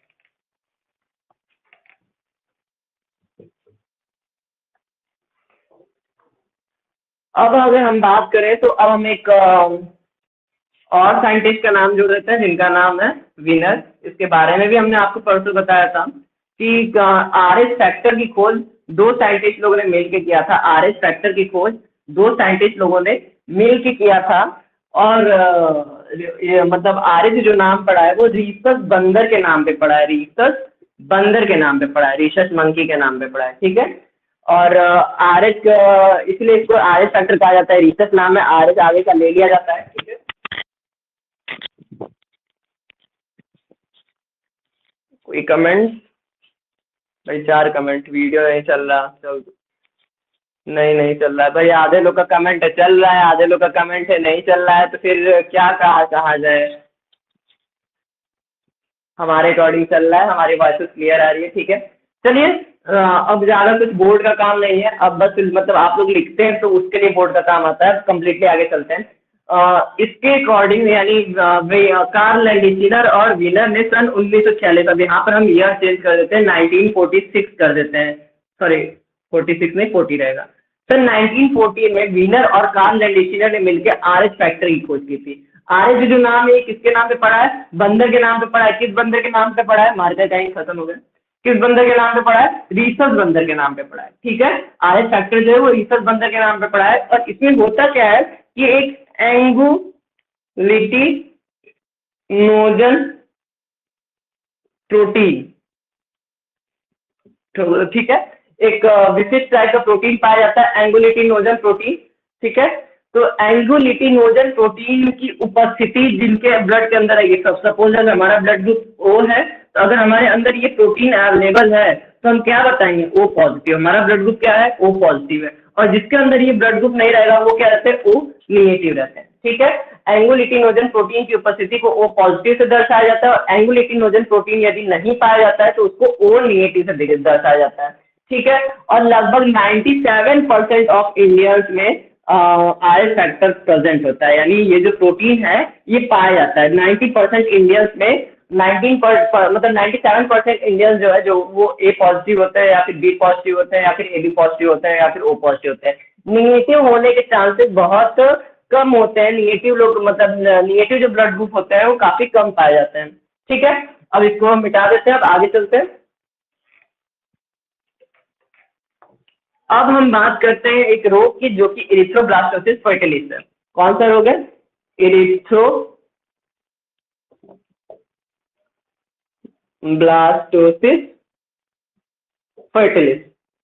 अब अगर हम बात करें तो अब हम एक और साइंटिस्ट का नाम जोड़ देते हैं जिनका नाम है विनर। इसके बारे में भी हमने आपको परसों बताया था कि आर एस फैक्टर की खोज दो साइंटिस्ट लोगों ने मिलकर किया था। आर एस फैक्टर की खोज दो साइंटिस्ट लोगों ने मिलकर किया था, और ये मतलब आर एस जो नाम पड़ा है वो रीसस बंदर के नाम पे पड़ा है, रीसस बंदर के नाम पे पड़ा है, रीसस मंकी के नाम पे पड़ा है, ठीक है। और आर एस इसलिए इसको आर एस फैक्टर कहा जाता है, रीसस नाम है, आर एस आगे का ले लिया जाता है, ठीक है। कोई कमेंट? भाई चार कमेंट, वीडियो नहीं चल रहा, चल नहीं नहीं चल रहा है भाई, आधे लोग का कमेंट है चल रहा है, आधे लोग का कमेंट है नहीं चल रहा है, तो फिर क्या कहा कहा जाए। हमारे अकॉर्डिंग चल रहा है, हमारी वॉइस क्लियर आ रही है, ठीक है। चलिए अब ज़्यादा कुछ बोर्ड का काम नहीं है, अब बस मतलब आप लोग लिखते हैं तो उसके लिए बोर्ड का काम आता है। कम्प्लीटली आगे चलते हैं। अ, इसके अकॉर्डिंग यानी कार्ल लैंडिसिनर और व्हीलर ने सन उन्नीस सौ छियालीस, अब यहाँ पर हम ईयर चेंज कर देते हैं, नाइनटीन फोर्टी सिक्स कर देते हैं, सॉरी फोर्टी सिक्स नहीं फोर्टी रहेगा। सन नाइनटीन फोर्टी में व्हीलर और कार्ल लैंडिसिनर ने मिलकर आर एच फैक्टर की खोज की थी। आर एच जो नाम है किसके नाम पे पड़ा है, बंदर के नाम पे पड़ा है। किस बंदर के नाम पे पड़ा है, मार्कर टाइम खत्म हो गया। किस बंदर के नाम पे पड़ा है, रीसस बंदर के नाम पे पड़ा है, ठीक है। आर एच फैक्टर जो है वो रीसस बंदर के नाम पे पड़ा है, और इसमें होता क्या है कि एक एंगुलिटी नोजन प्रोटीन, ठीक है, एक विशिष्ट टाइप का प्रोटीन पाया जाता है एंगुलिटिनोजन प्रोटीन, ठीक है। तो एंगुलिटिनोजन प्रोटीन की उपस्थिति जिनके ब्लड के अंदर है, ये सब सपोज अगर हमारा ब्लड ग्रुप ओ है तो अगर हमारे अंदर ये प्रोटीन अवेलेबल है तो हम क्या बताएंगे, ओ पॉजिटिव। हमारा ब्लड ग्रुप क्या है, ओ पॉजिटिव है। और जिसके अंदर ये ब्लड ग्रुप नहीं रहेगा वो क्या रहते हैं, ओ निगेटिव रहते हैं, ठीक है। एंगुलिटिनोजन प्रोटीन की उपस्थिति को ओ पॉजिटिव से दर्शाया जाता है, और एंगुलिटिनोजन प्रोटीन यदि नहीं पाया जाता है तो उसको ओ निगेटिव से दर्शाया जाता है, ठीक है। और लगभग सत्तानवे परसेंट ऑफ इंडियंस में आर एच फैक्टर प्रेजेंट होता है, यानी ये जो प्रोटीन है ये पाया जाता है नब्बे परसेंट इंडियंस में। नाइनटीन पर, पर, मतलब सत्तानवे परसेंट इंडियंस जो है जो वो ए पॉजिटिव होते हैं या फिर बी पॉजिटिव होते हैं या फिर ए बी पॉजिटिव होते हैं या फिर ओ पॉजिटिव होते हैं। निगेटिव होने के चांसेस बहुत कम होते हैं, निगेटिव लोग मतलब निगेटिव जो ब्लड ग्रुप होते हैं वो काफी कम पाए जाते हैं, ठीक है। अब इसको हम मिटा देते हैं, अब आगे चलते हैं। अब हम बात करते हैं एक रोग की जो कि इरिथ्रोब्लास्टोसिस फर्टिलिस है। कौन सा रोग है, इरिथ्रोब्लास्टोसिस फर्टिलिस,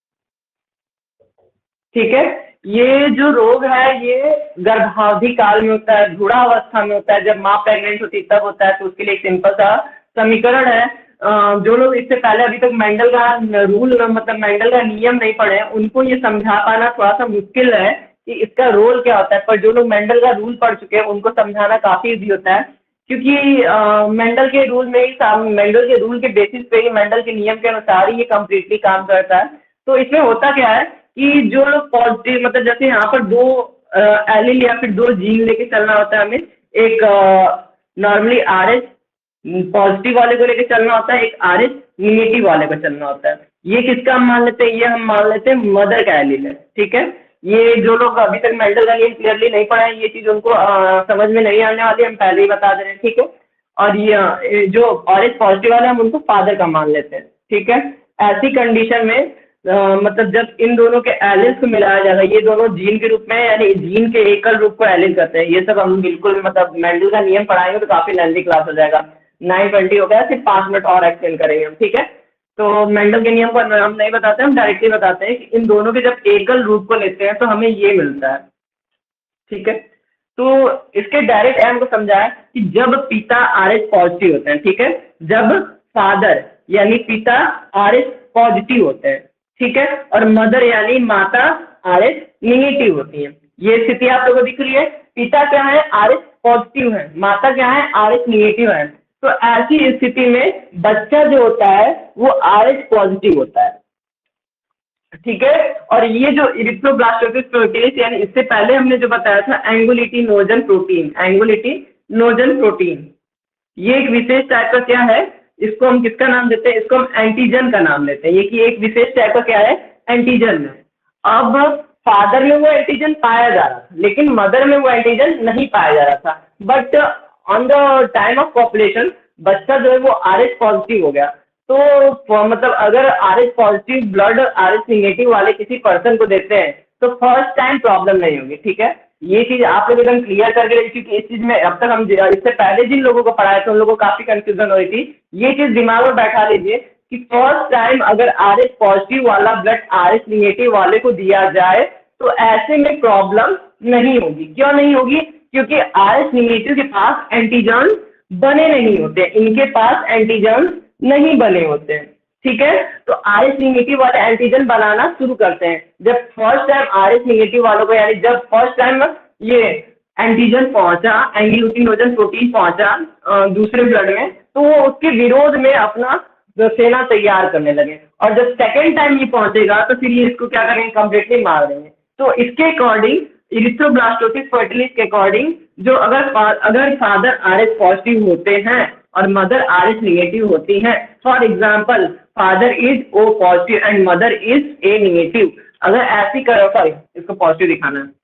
ठीक है। ये जो रोग है ये गर्भावधि काल में होता है, भ्रूणावस्था में होता है, जब माँ प्रेग्नेंट होती है तब होता है। तो उसके लिए एक सिंपल सा समीकरण है। जो लोग इससे पहले अभी तक मेंडल का रूल मतलब मेंडल का नियम नहीं पढ़े हैं उनको ये समझा पाना थोड़ा सा मुश्किल है कि इसका रोल क्या होता है, पर जो लोग मेंडल का रूल पढ़ चुके हैं उनको समझाना काफी इजी होता है, क्योंकि मेंडल के रूल में ही मेंडल के रूल के बेसिस पे ही मेंडल के नियम के अनुसार ही ये कम्प्लीटली काम करता है। तो इसमें होता क्या है कि जो लोग पॉजिटिव मतलब जैसे यहाँ पर दो एलील या फिर दो जीन लेके चलना होता है हमें, एक नॉर्मली आर एच पॉजिटिव वाले को लेके चलना होता है, एक आर एच निगेटिव वाले को चलना होता है। ये किसका हम मान लेते हैं, ये हम मान लेते हैं मदर का एलील है, ठीक है। ये जो लोग अभी तक मेंडल का नियम क्लियरली नहीं पढ़ा है, ये चीज उनको अ, समझ में नहीं आने वाली, हम पहले ही बता दे रहे हैं, ठीक है। और ये ये जो ऑरेंज पॉजिटिव वाले हम उनको फादर का मान लेते हैं, ठीक है। ऐसी कंडीशन में अ, मतलब जब इन दोनों के एलिल्स को मिलाया जाएगा, ये दोनों जीन के रूप में यानी जीन के एकल रूप को एलिल करते हैं, ये सब हम बिल्कुल मतलब मेंडल का नियम पढ़ाएंगे तो काफी लेंथी क्लास हो जाएगा। नाइन ट्वेंटी हो गया, सिर्फ पाँच मिनट और एक्सप्लेन करेंगे हम, ठीक है। तो मेंडल के नियम को हम नहीं बताते, हम डायरेक्टली बताते हैं कि इन दोनों के जब एकल रूप को लेते हैं तो हमें ये मिलता है, ठीक है। तो इसके डायरेक्ट एम को समझाया कि जब पिता आर एच पॉजिटिव होते हैं, ठीक है, जब फादर यानी पिता आर एच पॉजिटिव होते हैं, ठीक है, और मदर यानी माता आर एच निगेटिव होती है। ये स्थिति आप लोगों को दिख रही है, पिता क्या है आर एच पॉजिटिव है, माता क्या है आर एच निगेटिव है। तो ऐसी स्थिति में बच्चा जो होता है वो आर एच पॉजिटिव होता है, ठीक है। और ये जो इरिथ्रोब्लास्टोसिस प्रोटीन यानी इससे पहले हमने जो बताया था एंगुलिटिनोजन प्रोटीन, एंगुलिटिनोजन प्रोटीन, ये एक विशेष टाइप का क्या है, इसको हम किसका नाम देते हैं, इसको हम एंटीजन का नाम देते हैं। ये कि एक विशेष टाइप का क्या है, एंटीजन है। अब फादर में वो एंटीजन पाया जा रहा था लेकिन मदर में वो एंटीजन नहीं पाया जा रहा था, but on the time of population बच्चा जो है वो आर एच पॉजिटिव हो गया। तो फ- मतलब अगर R H positive blood R H negative वाले किसी पर्सन को देते हैं तो फर्स्ट टाइम प्रॉब्लम नहीं होगी, ठीक है। ये चीज आप लोग एकदम क्लियर करके रखिए, क्योंकि इस चीज में अब तक हम इससे पहले जिन लोगों को पढ़ाए थे उन लोगों को काफी कंफ्यूजन हो रही थी। ये चीज दिमाग में बैठा लीजिए कि फर्स्ट टाइम अगर आर एच पॉजिटिव वाला ब्लड आर एच निगेटिव वाले को दिया जाए तो ऐसे में प्रॉब्लम नहीं होगी। क्यों नहीं होगी, क्योंकि आर एच निगेटिव के पास एंटीजन बने नहीं होते, इनके पास एंटीजन नहीं बने होते हैं, ठीक है। तो आर एच निगेटिव वाले एंटीजन बनाना शुरू करते हैं जब first time R H negative वालों को, यानी जब फर्स्ट टाइम ये एंटीजन पहुंचा, एंग्लूटिनोजन प्रोटीन पहुंचा अ, दूसरे ब्लड में, तो वो उसके विरोध में अपना जो सेना तैयार करने लगे। और जब सेकेंड टाइम ये पहुंचेगा तो फिर ये इसको क्या करेंगे, कंप्लीटली मार देंगे। तो इसके अकॉर्डिंग इरिथ्रोब्लास्टोसिस फर्टिलिस के अकॉर्डिंग जो अगर फा, अगर फादर आर एच पॉजिटिव होते हैं और मदर आर एच निगेटिव होती हैं, for example father is O positive and mother is A negative, अगर ऐसी करो, सॉरी इसको पॉजिटिव दिखाना है,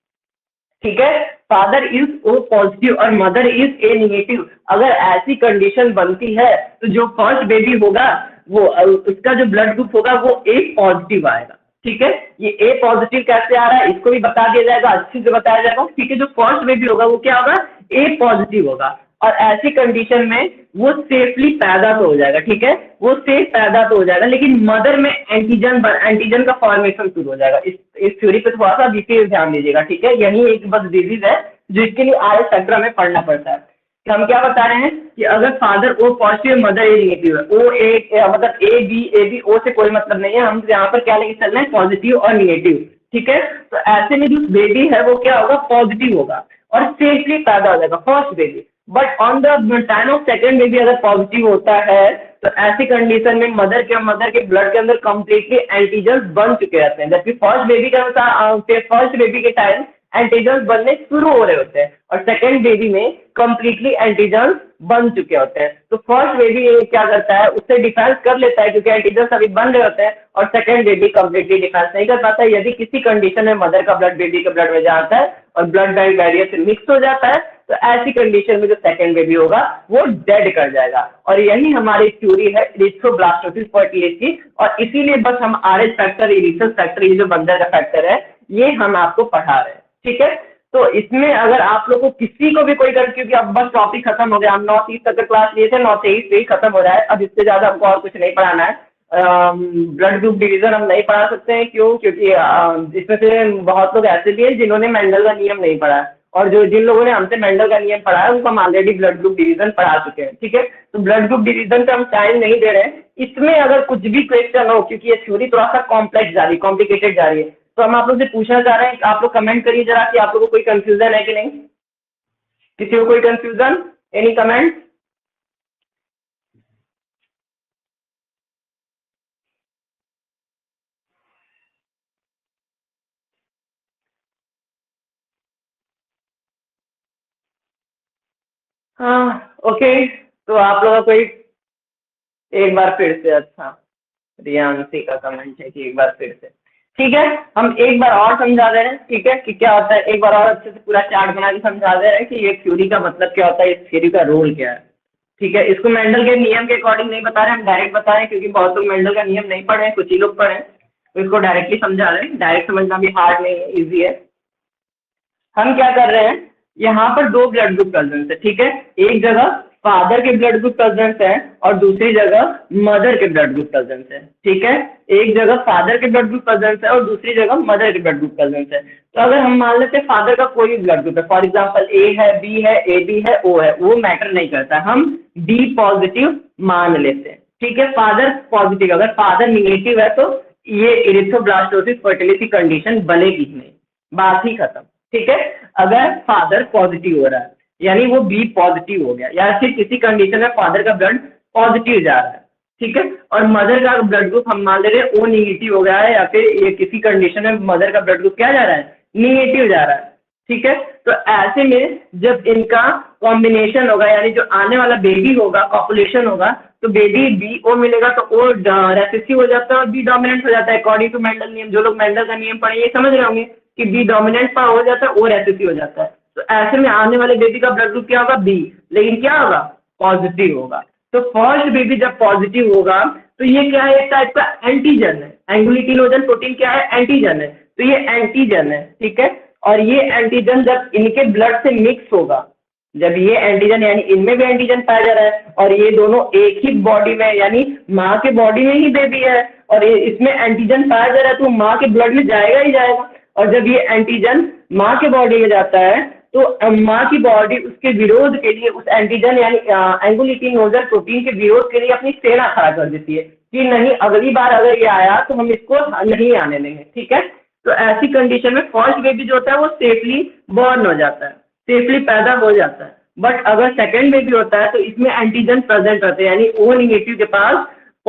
ठीक है, फादर इज ओ पॉजिटिव और मदर इज ए निगेटिव, अगर ऐसी कंडीशन बनती है तो जो फर्स्ट बेबी होगा वो अ, उसका जो ब्लड ग्रुप होगा वो ए पॉजिटिव आएगा, ठीक है। ये ए पॉजिटिव कैसे आ रहा है इसको भी बता दिया जाएगा, अच्छे से बताया जाएगा, ठीक है। जो फर्स्ट बेबी होगा वो क्या होगा, ए पॉजिटिव होगा, और ऐसी कंडीशन में वो सेफली पैदा तो हो जाएगा, ठीक है, वो सेफ पैदा तो हो जाएगा, लेकिन मदर में एंटीजन एंटीजन का फॉर्मेशन शुरू हो जाएगा। इस इस थ्योरी पे थोड़ा सा डिटेल ध्यान दीजिएगा, ठीक है। यही एक बस डिजीज है जो इसके लिए आर एच स्पेक्ट्रम में पढ़ना पड़ता है। कि हम क्या बता रहे हैं कि अगर father O positive mother A negative है, ओ ए मतलब A B A B O से कोई मतलब नहीं है, हम यहाँ पर क्या लेके चल रहे हैं, पॉजिटिव और निगेटिव, ठीक है। तो ऐसे में जो बेबी है वो क्या होगा, पॉजिटिव होगा और सेफली पैदा हो जाएगा first baby. But on the time of second baby अगर पॉजिटिव होता है तो ऐसी कंडीशन में मदर के मदर के ब्लड के अंदर कंप्लीटली एंटीजन बन चुके रहते हैं, जबकि फर्स्ट बेबी के अनुसार फर्स्ट बेबी के टाइम एंटीजन बनने शुरू हो रहे होते हैं और सेकेंड बेबी में कंप्लीटली एंटीजन बन चुके होते हैं। तो फर्स्ट बेबी क्या करता है, उससे डिफेंस कर लेता है क्योंकि एंटीजन अभी बन रहे होते हैं, और सेकेंड बेबी कंप्लीटली डिफेंस नहीं कर पाता है। यदि किसी कंडीशन में मदर का ब्लड बेबी के ब्लड में जाता है और ब्लड बैरियर से मिक्स हो जाता है तो ऐसी कंडीशन में जो सेकेंड बेबी होगा वो डेड कर जाएगा। और यही हमारी थ्योरी है इरिथ्रोब्लास्टोसिस फर्टिलिस की, और इसीलिए बस हम आर एच फैक्टर, इरिथस फैक्टर, ये जो बंदर का फैक्टर है ये हम आपको पढ़ा रहे हैं, ठीक है। तो इसमें अगर आप लोग को किसी को भी कोई कर, क्योंकि अब बस टॉपिक खत्म हो गया, हम नौ तीस तक का क्लास लिए थे, नौ तेईस पे ही खत्म हो रहा है, अब इससे ज्यादा हमको और कुछ नहीं पढ़ाना है। ब्लड ग्रुप डिवीजन हम नहीं पढ़ा सकते हैं, क्यों, क्योंकि अ, इसमें से बहुत लोग ऐसे भी हैं जिन्होंने मेंडल का नियम नहीं पढ़ा है, और जो जिन लोगों ने हमसे मेंडल का नियम पढ़ा है उनको हम ऑलरेडी ब्लड ग्रुप डिवीजन पढ़ा चुके हैं, ठीक है। तो ब्लड ग्रुप डिवीजन पे हम टाइम नहीं दे रहे हैं। इसमें अगर कुछ भी क्वेश्चन हो, क्योंकि ये थ्योरी थोड़ा सा कॉम्प्लेक्स जा रही है, कॉम्प्लिकेटेड जा रही है, तो हम आप लोग से पूछना चाह रहे हैं, आप लोग कमेंट करिए जरा कि आप लोगों को कोई कंफ्यूजन है कि नहीं, किसी को कोई कंफ्यूजन, एनी कमेंट। हाँ ओके, तो आप लोगों को एक एक बार फिर से, अच्छा, रियांशी का कमेंट है कि एक बार फिर से, ठीक है, हम एक बार और समझा दे रहे हैं, ठीक है, कि क्या होता है, एक बार और अच्छे से पूरा चार्ट बना के समझा दे रहे हैं कि ये थ्योरी का मतलब क्या होता है, इस थ्योरी का रोल क्या है। ठीक है, इसको मेंडल के नियम के अकॉर्डिंग नहीं बता रहे, हम डायरेक्ट बता रहे हैं, क्योंकि बहुत लोग मेंडल का नियम नहीं पढ़े हैं, कुछ ही लोग पढ़े हैं, तो इसको डायरेक्टली समझा रहे हैं। डायरेक्ट समझना भी हार्ड नहीं है, ईजी है। हम क्या कर रहे हैं, यहाँ पर दो ब्लड ग्रुप प्रेजेंट है, ठीक है, एक जगह फादर के ब्लड ग्रुप प्रेजेंट है और दूसरी जगह मदर के ब्लड ग्रुप प्रेजेंट है। ठीक है, एक जगह फादर के ब्लड ग्रुप प्रेजेंट है और दूसरी जगह मदर के ब्लड ग्रुप प्रेजेंट है। तो अगर हम मान लेते हैं फादर का कोई भी ब्लड ग्रुप है, फॉर एग्जांपल ए है, बी है, ए बी है, ओ है, वो मैटर नहीं करता, हम बी पॉजिटिव मान लेते हैं। ठीक है, फादर पॉजिटिव, अगर फादर निगेटिव है तो ये इरिथ्रोब्लास्टोसिस फर्टिलिटी कंडीशन बनेगी ही नहीं, बात ही खत्म। ठीक है, अगर फादर पॉजिटिव हो रहा है यानी वो बी पॉजिटिव हो गया, या फिर किसी कंडीशन में फादर का ब्लड पॉजिटिव जा रहा है, ठीक है, और मदर का ब्लड ग्रुप हम मान ले रहे हैं ओ निगेटिव हो गया है, या फिर ये किसी कंडीशन में मदर का ब्लड ग्रुप क्या जा रहा है, निगेटिव जा रहा है। ठीक है, तो ऐसे में जब इनका कॉम्बिनेशन होगा, यानी जो आने वाला बेबी होगा, पॉपुलेशन होगा, तो बेबी बी ओ मिलेगा तो ओ रेसेसिव हो जाता है और बी डोमिनेंट हो जाता है अकॉर्डिंग टू मेंडल नियम। जो लोग मेंडल का नियम पढ़े ये समझ रहे होंगे कि बी डोमिनेंट पर हो जाता है, ओ रेसेसिव हो जाता है। तो ऐसे में आने वाले बेबी का ब्लड ग्रुप क्या होगा, बी, लेकिन क्या होगा, पॉजिटिव होगा। तो फर्स्ट बेबी जब पॉजिटिव होगा तो ये क्या है, एक टाइप का एंटीजन है, एंगुलिटिनोजन प्रोटीन क्या है, एंटीजन है, तो ये एंटीजन है। ठीक है, और ये एंटीजन जब इनके ब्लड से मिक्स होगा, जब ये एंटीजन यानी इनमें भी एंटीजन पाया जा रहा है और ये दोनों एक ही बॉडी में यानी माँ के बॉडी में ही बेबी है और ये इसमें एंटीजन पाया जा रहा है, तो माँ के ब्लड में जाएगा ही जाएगा। और जब ये एंटीजन माँ के बॉडी में जाता है तो माँ की बॉडी उसके विरोध के लिए उस एंटीजन यानी एंगुलिटिनोजन प्रोटीन के विरोध के लिए अपनी सेना खड़ा कर देती है कि नहीं, अगली बार अगर ये आया तो हम इसको नहीं आने देंगे। ठीक है, तो ऐसी कंडीशन में फर्स्ट बेबी जो होता है वो सेफली बॉर्न हो जाता है, सेफली पैदा हो जाता है। बट अगर सेकेंड बेबी होता है तो इसमें एंटीजन प्रेजेंट रहते हैं, यानी ओ निगेटिव के पास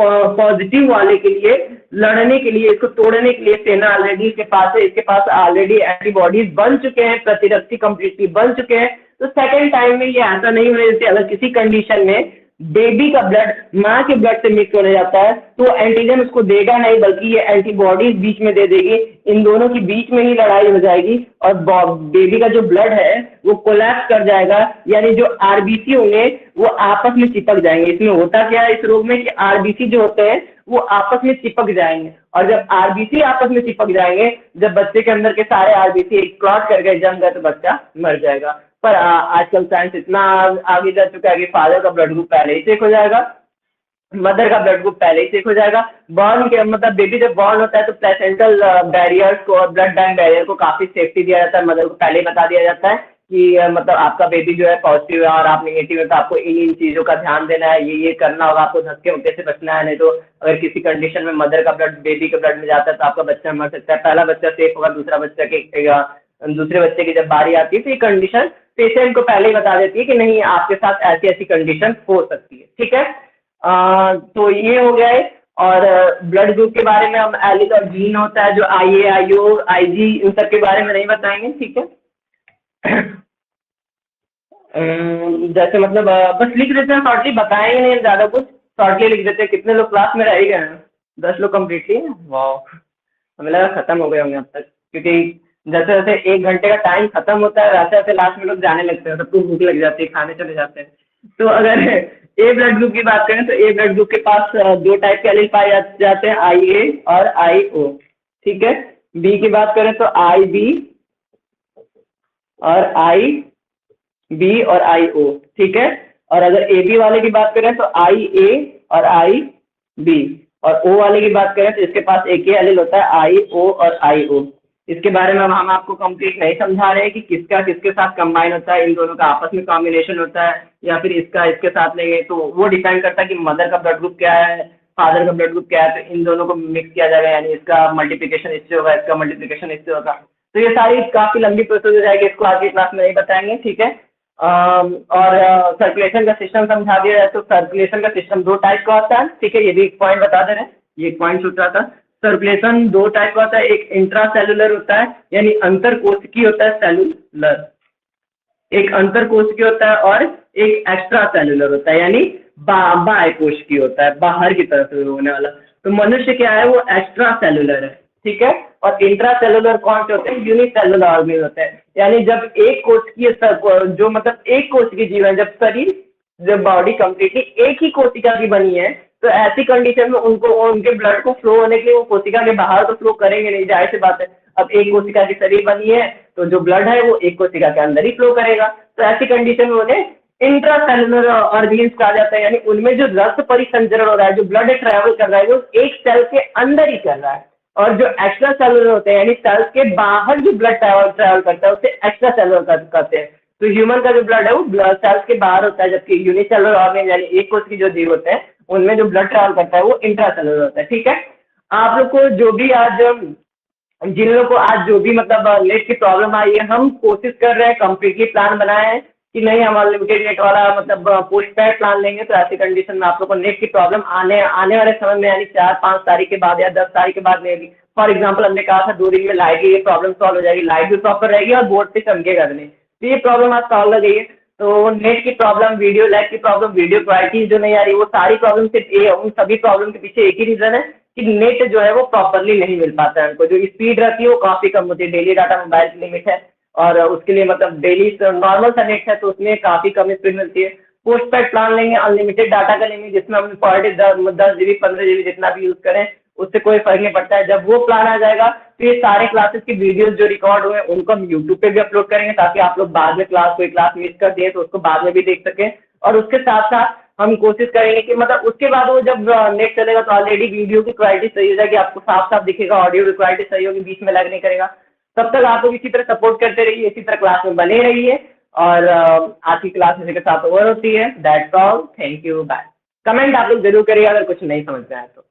पॉजिटिव वाले के लिए लड़ने के लिए, इसको तोड़ने के लिए सेना ऑलरेडी इसके पास है, इसके पास ऑलरेडी एंटीबॉडीज बन चुके हैं, प्रतिरक्षी कंप्लीटली बन चुके हैं। तो सेकेंड टाइम में ये ऐसा नहीं होने देते। अगर किसी कंडीशन में बेबी का ब्लड माँ के ब्लड से मिक्स होने जाता है तो एंटीजन उसको देगा नहीं, बल्कि ये एंटीबॉडीज बीच में दे देगी, इन दोनों की बीच में ही लड़ाई हो जाएगी और बेबी का जो ब्लड है वो कोलैप्स कर जाएगा, यानी जो आरबीसी होंगे वो आपस में चिपक जाएंगे। इसमें होता क्या है इस रोग में कि आरबीसी जो होते हैं वो आपस में चिपक जाएंगे, और जब आरबीसी आपस में चिपक जाएंगे, जब बच्चे के अंदर के सारे आरबीसी एक क्लॉट करके जम गए तो बच्चा मर जाएगा। पर आजकल साइंस इतना आगे जा चुका है कि फादर का ब्लड ग्रुप पहले ही चेक हो जाएगा, मदर का ब्लड ग्रुप पहले ही चेक हो जाएगा। बॉर्न के मतलब बेबी जब बॉर्न होता है तो प्लेसेंटल बैरियर्स को और ब्लड बैंक बैरियर को काफी सेफ्टी दिया जाता है, मदर को पहले ही बता दिया जाता है कि मतलब आपका बेबी जो है पॉजिटिव है और आप निगेटिव है, तो आपको इन इन चीज़ों का ध्यान देना है, ये ये करना होगा, आपको धक्के मुक्के से बचना है, नहीं तो अगर किसी कंडीशन में मदर का ब्लड बेबी के ब्लड में जाता है तो आपका बच्चा मर सकता है। पहला बच्चा सेफ होगा, दूसरा बच्चा के दूसरे बच्चे की जब बारी आती है तो ये कंडीशन पेशेंट को पहले ही बता देती है कि नहीं आपके साथ ऐसी ऐसी कंडीशन हो सकती है। ठीक है, आ, तो ये हो गया है। और ब्लड ग्रुप के बारे में हम एलिल और जीन होता है जो आई ए आई ओ आई जी इन सब के बारे में नहीं बताएंगे। ठीक है, जैसे मतलब बस लिख देते हैं शॉर्टली, बताएंगे नहीं ज़्यादा कुछ, शॉर्टली लिख देते हैं। कितने लोग क्लास में रह गए हैं, दस लोग कम्प्लीटली। वाह, हमें लगा खत्म हो गए होंगे अब तक, क्योंकि जैसे जैसे एक घंटे का टाइम खत्म होता है वैसे वैसे लास्ट में लोग जाने लगते हैं, सबको भूख लग जाती है, खाने चले जाते हैं। तो अगर ए ब्लड ग्रुप की बात करें तो ए ब्लड ग्रुप के पास दो टाइप के एलील पाए जाते हैं, आई ए और आई ओ। ठीक है, बी की बात करें तो आई बी और आई बी और आई ओ। ठीक है, और अगर ए बी वाले की बात करें तो आई ए और आई बी, और ओ वाले की बात करें तो इसके पास एक ही एलील होता है, आई ओ और आई ओ। इसके बारे में हम आपको कंप्लीट नहीं समझा रहे हैं कि किसका किसके साथ कंबाइन होता है, इन दोनों का आपस में कॉम्बिनेशन होता है या फिर इसका इसके साथ लेंगे, तो वो डिपेंड करता है कि मदर का ब्लड ग्रुप क्या है, फादर का ब्लड ग्रुप क्या है, तो इन दोनों को मिक्स किया जाएगा, यानी इसका मल्टीप्लिकेशन इससे होगा, इसका मल्टीप्लिकेशन इससे होगा। तो ये सारी काफ़ी लंबी प्रोसेस हो जाएगी, इसको आज की क्लास में नहीं बताएंगे। ठीक है, और सर्कुलेशन का सिस्टम समझा दिया जाए तो सर्कुलेशन का सिस्टम दो टाइप का होता है। ठीक है, ये भी एक पॉइंट बता दे रहे हैं, ये एक पॉइंट छूट रहा था। सर्कुलेशन दो टाइप का होता है, एक इंट्रा सेलुलर होता है यानी अंतर कोशिकीय होता है, सेलुलर एक अंतर कोशिकीय होता है, और एक एक्स्ट्रा सेलुलर होता है यानी बाह्य कोशिकीय होता है, बाहर की तरफ से होने वाला। तो मनुष्य क्या है वो एक्स्ट्रा सेलुलर है। ठीक है, और इंट्रा सेलुलर कौन से होते हैं, यूनिसेलुलर ऑर्गेनिज्म होते हैं। यानी जब एक कोश की जो मतलब एक कोश की जीवन, जब शरीर जब बॉडी कंप्लीटली एक ही कोशिका की बनी है, तो ऐसी कंडीशन में उनको उनके ब्लड को फ्लो होने के लिए वो कोशिका के बाहर तो फ्लो करेंगे नहीं, जाहिर सी बात है। अब एक कोशिका की शरीर बनी है तो जो ब्लड है वो एक कोशिका के अंदर ही फ्लो करेगा, तो ऐसी कंडीशन में उन्हें इंट्रा सेलुलर ऑर्गेनिज्म कहा जाता है। यानी उनमें जो रक्त परिसंचरण हो रहा है, जो ब्लड ट्रैवल कर रहा है, वो एक सेल के अंदर ही कर रहा है। और जो एक्स्ट्रा सेलुलर होते हैं यानी सेल्स के बाहर जो ब्लड ट्रैवल ट्रैवल करता है उसे एक्स्ट्रा सेलुलर कहते हैं। तो ह्यूमन का जो ब्लड है वो ब्लड सेल्स के बाहर होता है, जबकि यूनिसेलुलर ऑर्गेनिज्म यानी एक कोश की जो जीव होते हैं उनमें जो ब्लड ट्रैवल करता है वो इंट्रासेलुलर होता है। ठीक है, आप लोग को जो भी आज जिन लोगों को आज जो भी मतलब नेट की प्रॉब्लम आई है, हम कोशिश कर रहे हैं, कंप्लीटली प्लान बनाए हैं कि नहीं हम अनलिमिटेड नेट वाला मतलब पोस्ट पेड प्लान लेंगे। तो ऐसी कंडीशन में आप लोग को नेट की प्रॉब्लम आने आने वाले समय में यानी चार पाँच तारीख के बाद या दस तारीख के बाद नहीं होगी। फॉर एग्जाम्पल हमने कहा था दो दिन में लाइट की ये प्रॉब्लम सॉल्व हो जाएगी, लाइट भी प्रॉपर रहेगी और बोर्ड पे चमकेगा नहीं, तो ये प्रॉब्लम आज सॉल्व हो गई है। तो नेट की प्रॉब्लम, वीडियो लैग की प्रॉब्लम, वीडियो क्वालिटी जो नहीं आ रही, वो सारी प्रॉब्लम सिर्फ ये, उन सभी प्रॉब्लम के पीछे एक ही रीजन है कि नेट जो है वो प्रॉपरली नहीं मिल पाता है हमको। जो स्पीड रहती है वो काफ़ी कम होती है, डेली डाटा मोबाइल की लिमिट है और उसके लिए मतलब डेली नॉर्मल सा नेट है तो उसमें काफ़ी कम स्पीड मिलती है। पोस्ट पेड प्लान लेंगे अनलिमिटेड डाटा का लेंगे जिसमें हम पर डे दस जी बी पंद्रह जी बी जितना भी यूज़ करें उससे कोई फर्क नहीं पड़ता है। जब वो प्लान आ जाएगा तो ये सारे क्लासेस की वीडियोस जो रिकॉर्ड हुए उनको हम यूट्यूब पे भी अपलोड करेंगे ताकि आप लोग बाद में क्लास कोई क्लास मिस कर दिए तो उसको बाद में भी देख सकें। और उसके साथ साथ हम कोशिश करेंगे कि मतलब उसके बाद वो जब नेट चलेगा तो ऑलरेडी वीडियो की क्वालिटी सही हो जाएगी, आपको साफ साफ दिखेगा, ऑडियो की क्वालिटी सही होगी, बीच में लग नहीं करेगा। तब तक आप लोग इसी तरह सपोर्ट करते रहिए, इसी तरह क्लास में बने रहिए और आज की क्लास इसी के साथ ओवर होती है। That's all, thank you, bye. Comment आप लोग जरूर करिए अगर कुछ नहीं समझ में आए तो।